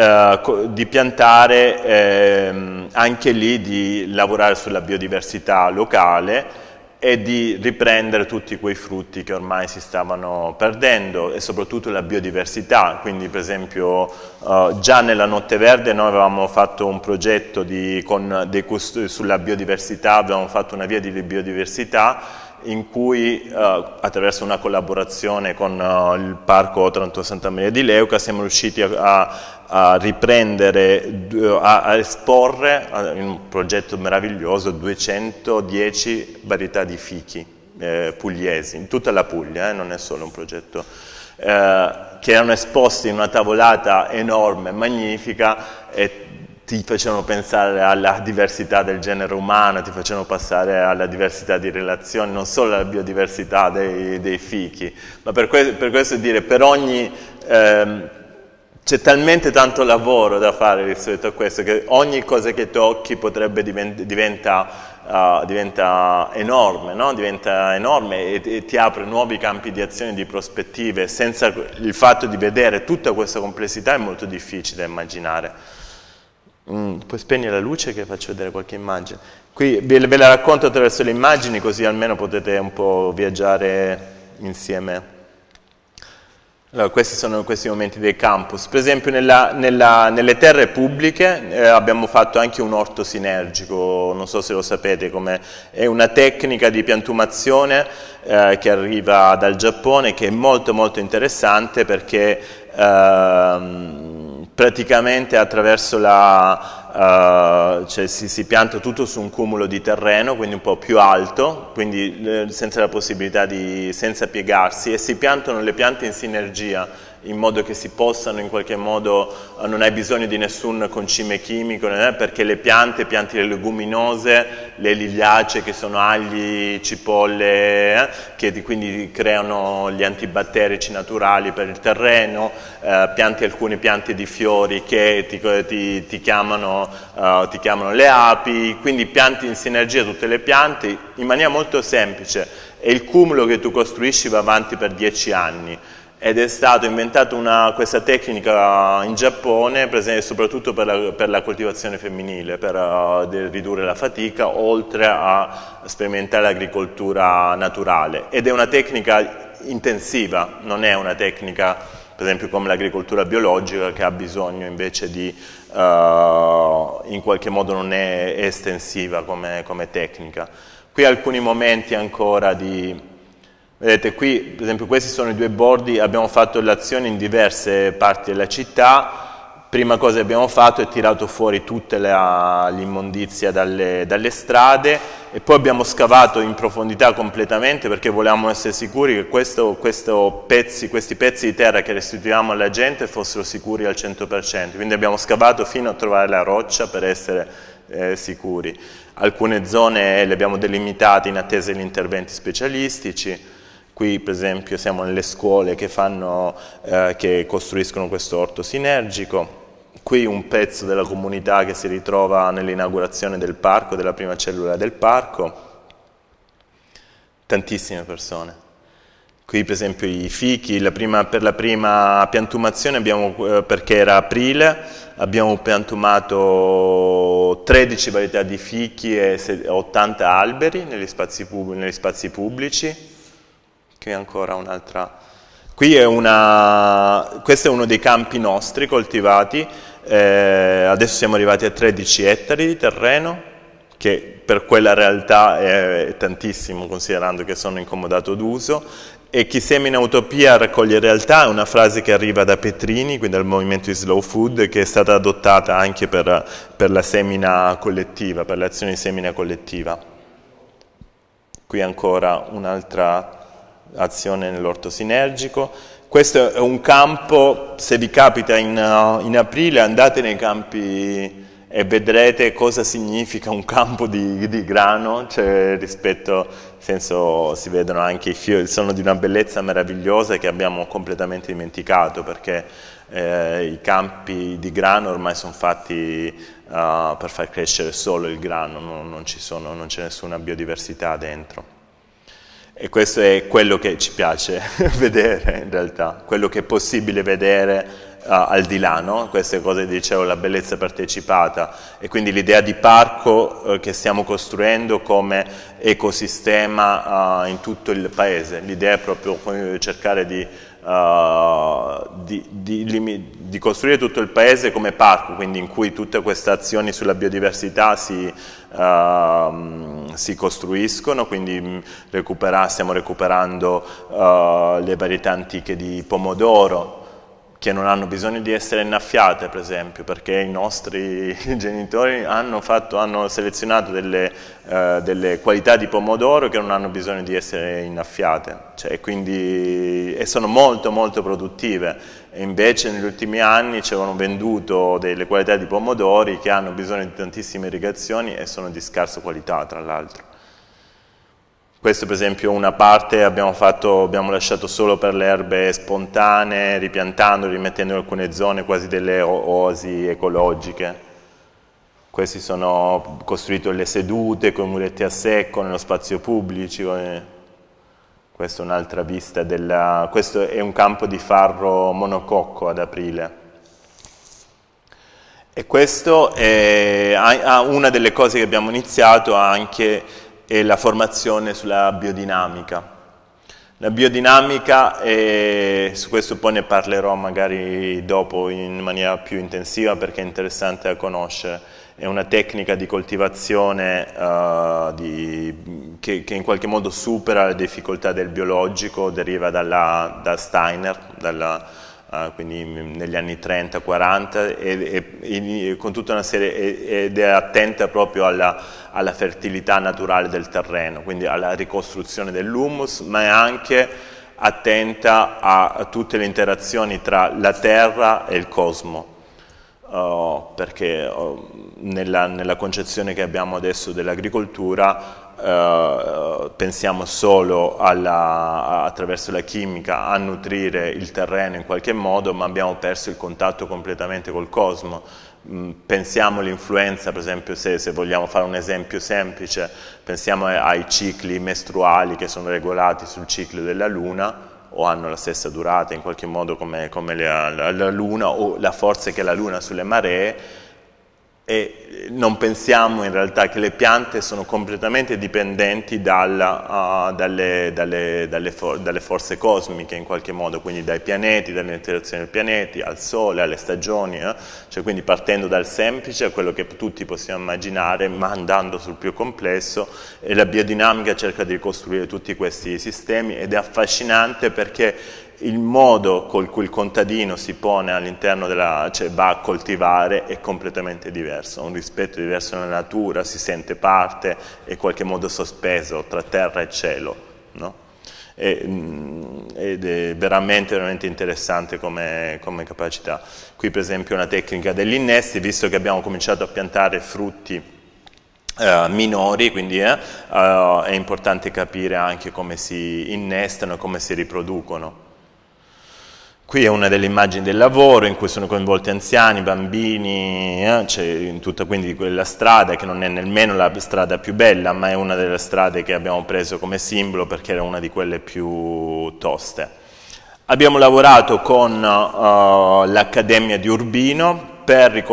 piantare, anche lì di lavorare sulla biodiversità locale e di riprendere tutti quei frutti che ormai si stavano perdendo, e soprattutto la biodiversità. Quindi per esempio già nella Notte Verde noi avevamo fatto un progetto sulla biodiversità, avevamo fatto una via di biodiversità in cui attraverso una collaborazione con il Parco Otranto Santa Maria di Leuca siamo riusciti a riprendere, a esporre in un progetto meraviglioso 210 varietà di fichi pugliesi, in tutta la Puglia, non è solo un progetto, che erano esposti in una tavolata enorme, magnifica, e ti facevano pensare alla diversità del genere umano, ti facevano passare alla diversità di relazioni, non solo alla biodiversità dei fichi, ma per questo dire, per ogni... c'è talmente tanto lavoro da fare rispetto a questo, che ogni cosa che tocchi potrebbe diventa enorme, no? Diventa enorme e ti apre nuovi campi di azione, di prospettive. Senza il fatto di vedere tutta questa complessità è molto difficile da immaginare. Puoi spegnere la luce che faccio vedere qualche immagine? Qui ve la racconto attraverso le immagini, così almeno potete un po' viaggiare insieme. Allora, questi sono questi momenti dei campus. Per esempio nelle terre pubbliche abbiamo fatto anche un orto sinergico, non so se lo sapete, è una tecnica di piantumazione che arriva dal Giappone, che è molto molto interessante, perché praticamente attraverso cioè si pianta tutto su un cumulo di terreno, quindi un po' più alto, quindi senza la possibilità senza piegarsi, e si piantano le piante in sinergia, in modo che si possano in qualche modo, non hai bisogno di nessun concime chimico, perché le piante le leguminose, le liliacee, che sono agli, cipolle, che quindi creano gli antibatterici naturali per il terreno, alcune piante di fiori che ti chiamano le api, quindi pianti in sinergia tutte le piante in maniera molto semplice, e il cumulo che tu costruisci va avanti per 10 anni. Ed è stata inventata questa tecnica in Giappone, soprattutto per la coltivazione femminile, per ridurre la fatica, oltre a sperimentare l'agricoltura naturale. Ed è una tecnica intensiva, non è una tecnica, per esempio, come l'agricoltura biologica, che ha bisogno invece in qualche modo non è estensiva come tecnica. Qui alcuni momenti ancora Vedete qui, per esempio, questi sono i due bordi, abbiamo fatto l'azione in diverse parti della città. Prima cosa che abbiamo fatto è tirato fuori tutta l'immondizia dalle strade, e poi abbiamo scavato in profondità completamente, perché volevamo essere sicuri che questi pezzi di terra che restituiamo alla gente fossero sicuri al 100%, quindi abbiamo scavato fino a trovare la roccia per essere sicuri. Alcune zone le abbiamo delimitate in attesa degli interventi specialistici. Qui per esempio siamo nelle scuole che costruiscono questo orto sinergico. Qui un pezzo della comunità che si ritrova nell'inaugurazione del parco, della prima cellula del parco. Tantissime persone. Qui per esempio i fichi, per la prima piantumazione perché era aprile, abbiamo piantumato 13 varietà di fichi e 80 alberi negli spazi pubblici. Qui ancora un'altra. Questo è uno dei campi nostri coltivati, adesso siamo arrivati a 13 ettari di terreno, che per quella realtà è tantissimo, considerando che sono incomodato d'uso. E chi semina utopia raccoglie realtà è una frase che arriva da Petrini, quindi dal movimento di Slow Food, che è stata adottata anche per la semina collettiva, per l'azione di semina collettiva. Qui ancora un'altra azione nell'orto sinergico. Questo è un campo, se vi capita in aprile andate nei campi e vedrete cosa significa un campo di grano, cioè si vedono anche i fiori, sono di una bellezza meravigliosa che abbiamo completamente dimenticato, perché i campi di grano ormai sono fatti per far crescere solo il grano, non c'è nessuna biodiversità dentro. E questo è quello che ci piace vedere in realtà, quello che è possibile vedere al di là, no? Queste cose dicevo, la bellezza partecipata, e quindi l'idea di parco che stiamo costruendo come ecosistema in tutto il paese. L'idea è proprio cercare di costruire tutto il paese come parco, quindi in cui tutte queste azioni sulla biodiversità si costruiscono, quindi stiamo recuperando le varietà antiche di pomodoro, che non hanno bisogno di essere innaffiate, per esempio, perché i nostri genitori hanno selezionato delle qualità di pomodoro che non hanno bisogno di essere innaffiate, e sono molto molto produttive, e invece negli ultimi anni ci avevano venduto delle qualità di pomodori che hanno bisogno di tantissime irrigazioni e sono di scarsa qualità, tra l'altro. Questo per esempio una parte abbiamo lasciato solo per le erbe spontanee, ripiantando, rimettendo in alcune zone quasi delle oasi ecologiche. Questi sono costruite le sedute con muretti a secco nello spazio pubblico. Questa è un'altra vista questo è un campo di farro monococco ad aprile. E questo è una delle cose che abbiamo iniziato anche e la formazione sulla biodinamica. La biodinamica, su questo poi ne parlerò magari dopo in maniera più intensiva perché è interessante da conoscere, è una tecnica di coltivazione che in qualche modo supera le difficoltà del biologico, deriva da Steiner, quindi negli anni 30-40, e con tutta una serie, ed è attenta proprio alla fertilità naturale del terreno, quindi alla ricostruzione dell'humus, ma è anche attenta a tutte le interazioni tra la terra e il cosmo, perché nella concezione che abbiamo adesso dell'agricoltura pensiamo solo attraverso la chimica a nutrire il terreno in qualche modo, ma abbiamo perso il contatto completamente col cosmo. Pensiamo all'influenza, per esempio, se vogliamo fare un esempio semplice, pensiamo ai cicli mestruali che sono regolati sul ciclo della Luna, o hanno la stessa durata in qualche modo come la Luna, o la forza che ha la Luna sulle maree, e non pensiamo in realtà che le piante sono completamente dipendenti dalle forze cosmiche in qualche modo, quindi dai pianeti, dalle interazioni dei pianeti, al Sole, alle stagioni, cioè quindi partendo dal semplice a quello che tutti possiamo immaginare, ma andando sul più complesso, e la biodinamica cerca di ricostruire tutti questi sistemi, ed è affascinante perché il modo con cui il contadino si pone all'interno cioè va a coltivare, è completamente diverso, ha un rispetto diverso nella natura, si sente parte, è in qualche modo sospeso tra terra e cielo, no? Ed è veramente interessante come capacità. Qui per esempio una tecnica degli innesti, visto che abbiamo cominciato a piantare frutti minori, quindi è importante capire anche come si innestano e come si riproducono. Qui è una delle immagini del lavoro in cui sono coinvolti anziani, bambini, c'è in tutta quindi quella strada che non è nemmeno la strada più bella, ma è una delle strade che abbiamo preso come simbolo perché era una di quelle più toste. Abbiamo lavorato con l'Accademia di Urbino per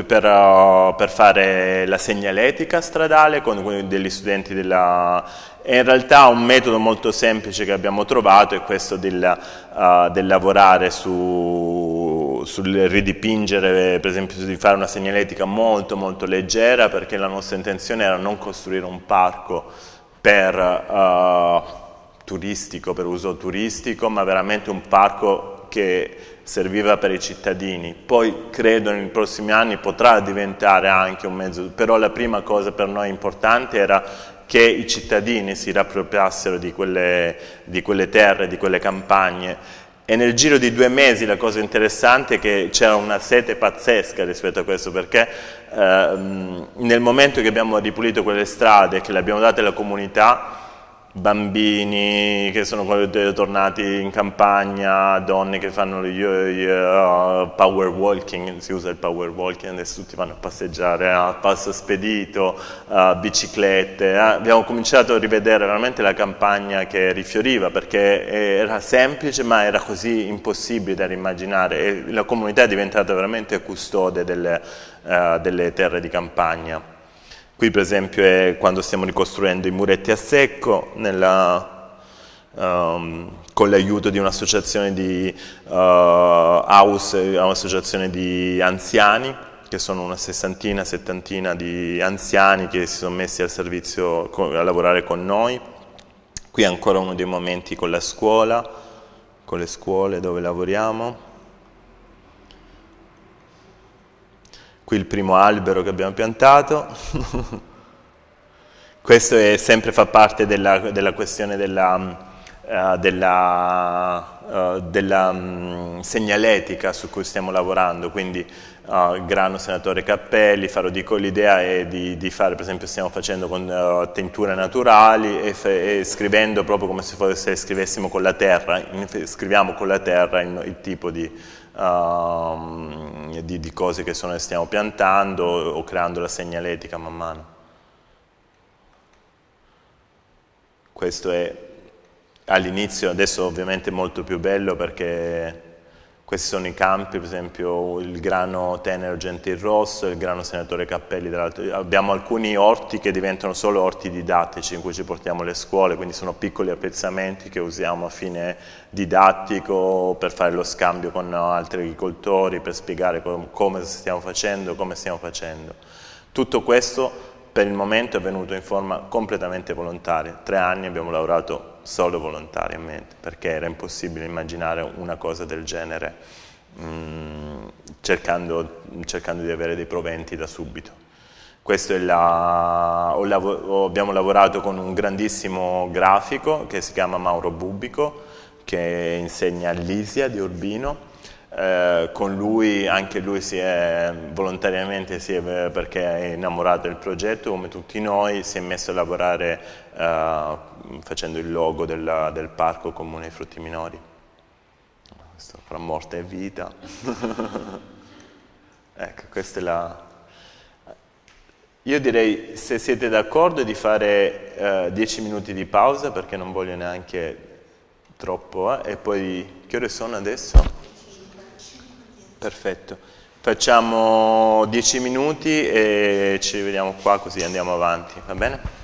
fare la segnaletica stradale con degli studenti e in realtà un metodo molto semplice che abbiamo trovato è questo del lavorare sul ridipingere, per esempio di fare una segnaletica molto molto leggera, perché la nostra intenzione era non costruire un parco per uso turistico, ma veramente un parco che serviva per i cittadini. Poi credo nei prossimi anni potrà diventare anche un mezzo, però la prima cosa per noi importante era che i cittadini si riappropriassero di quelle terre, di quelle campagne, e nel giro di 2 mesi la cosa interessante è che c'era una sete pazzesca rispetto a questo, perché nel momento che abbiamo ripulito quelle strade, che le abbiamo date alla comunità, bambini che sono tornati in campagna, donne che fanno power walking, si usa il power walking, adesso tutti vanno a passeggiare a passo spedito, biciclette. Abbiamo cominciato a rivedere veramente la campagna che rifioriva, perché era semplice ma era così impossibile da immaginare, e la comunità è diventata veramente custode delle terre di campagna. Qui per esempio è quando stiamo ricostruendo i muretti a secco con l'aiuto di un'associazione di un'associazione di anziani, che sono una sessantina, settantina di anziani che si sono messi al servizio a lavorare con noi. Qui è ancora uno dei momenti con la scuola, con le scuole dove lavoriamo. Qui il primo albero che abbiamo piantato. Questo sempre fa parte della questione della segnaletica su cui stiamo lavorando, quindi grano senatore Cappelli, farò dico, l'idea è di fare, per esempio stiamo facendo con tinture naturali e scrivendo proprio come se scrivessimo con la terra, scriviamo con la terra il tipo di cose che stiamo piantando o creando la segnaletica man mano. Questo è all'inizio, adesso ovviamente è molto più bello perché questi sono i campi, per esempio il grano tenero gentil rosso e il grano senatore Cappelli dall'altro. Abbiamo alcuni orti che diventano solo orti didattici in cui ci portiamo le scuole, quindi sono piccoli appezzamenti che usiamo a fine didattico per fare lo scambio con altri agricoltori, per spiegare come stiamo facendo, come stiamo facendo. Tutto questo per il momento è venuto in forma completamente volontaria. 3 anni abbiamo lavorato solo volontariamente, perché era impossibile immaginare una cosa del genere cercando di avere dei proventi da subito. Questo è abbiamo lavorato con un grandissimo grafico che si chiama Mauro Bubico, che insegna all'ISIA di Urbino. Con lui, anche lui volontariamente perché è innamorato del progetto, come tutti noi, si è messo a lavorare facendo il logo del Parco Comune dei Frutti Minori. Questo fra morte e vita. Ecco, questa è Io direi, se siete d'accordo, di fare 10 minuti di pausa, perché non voglio neanche troppo, e poi, che ore sono adesso? Perfetto, facciamo 10 minuti e ci vediamo qua così andiamo avanti, va bene?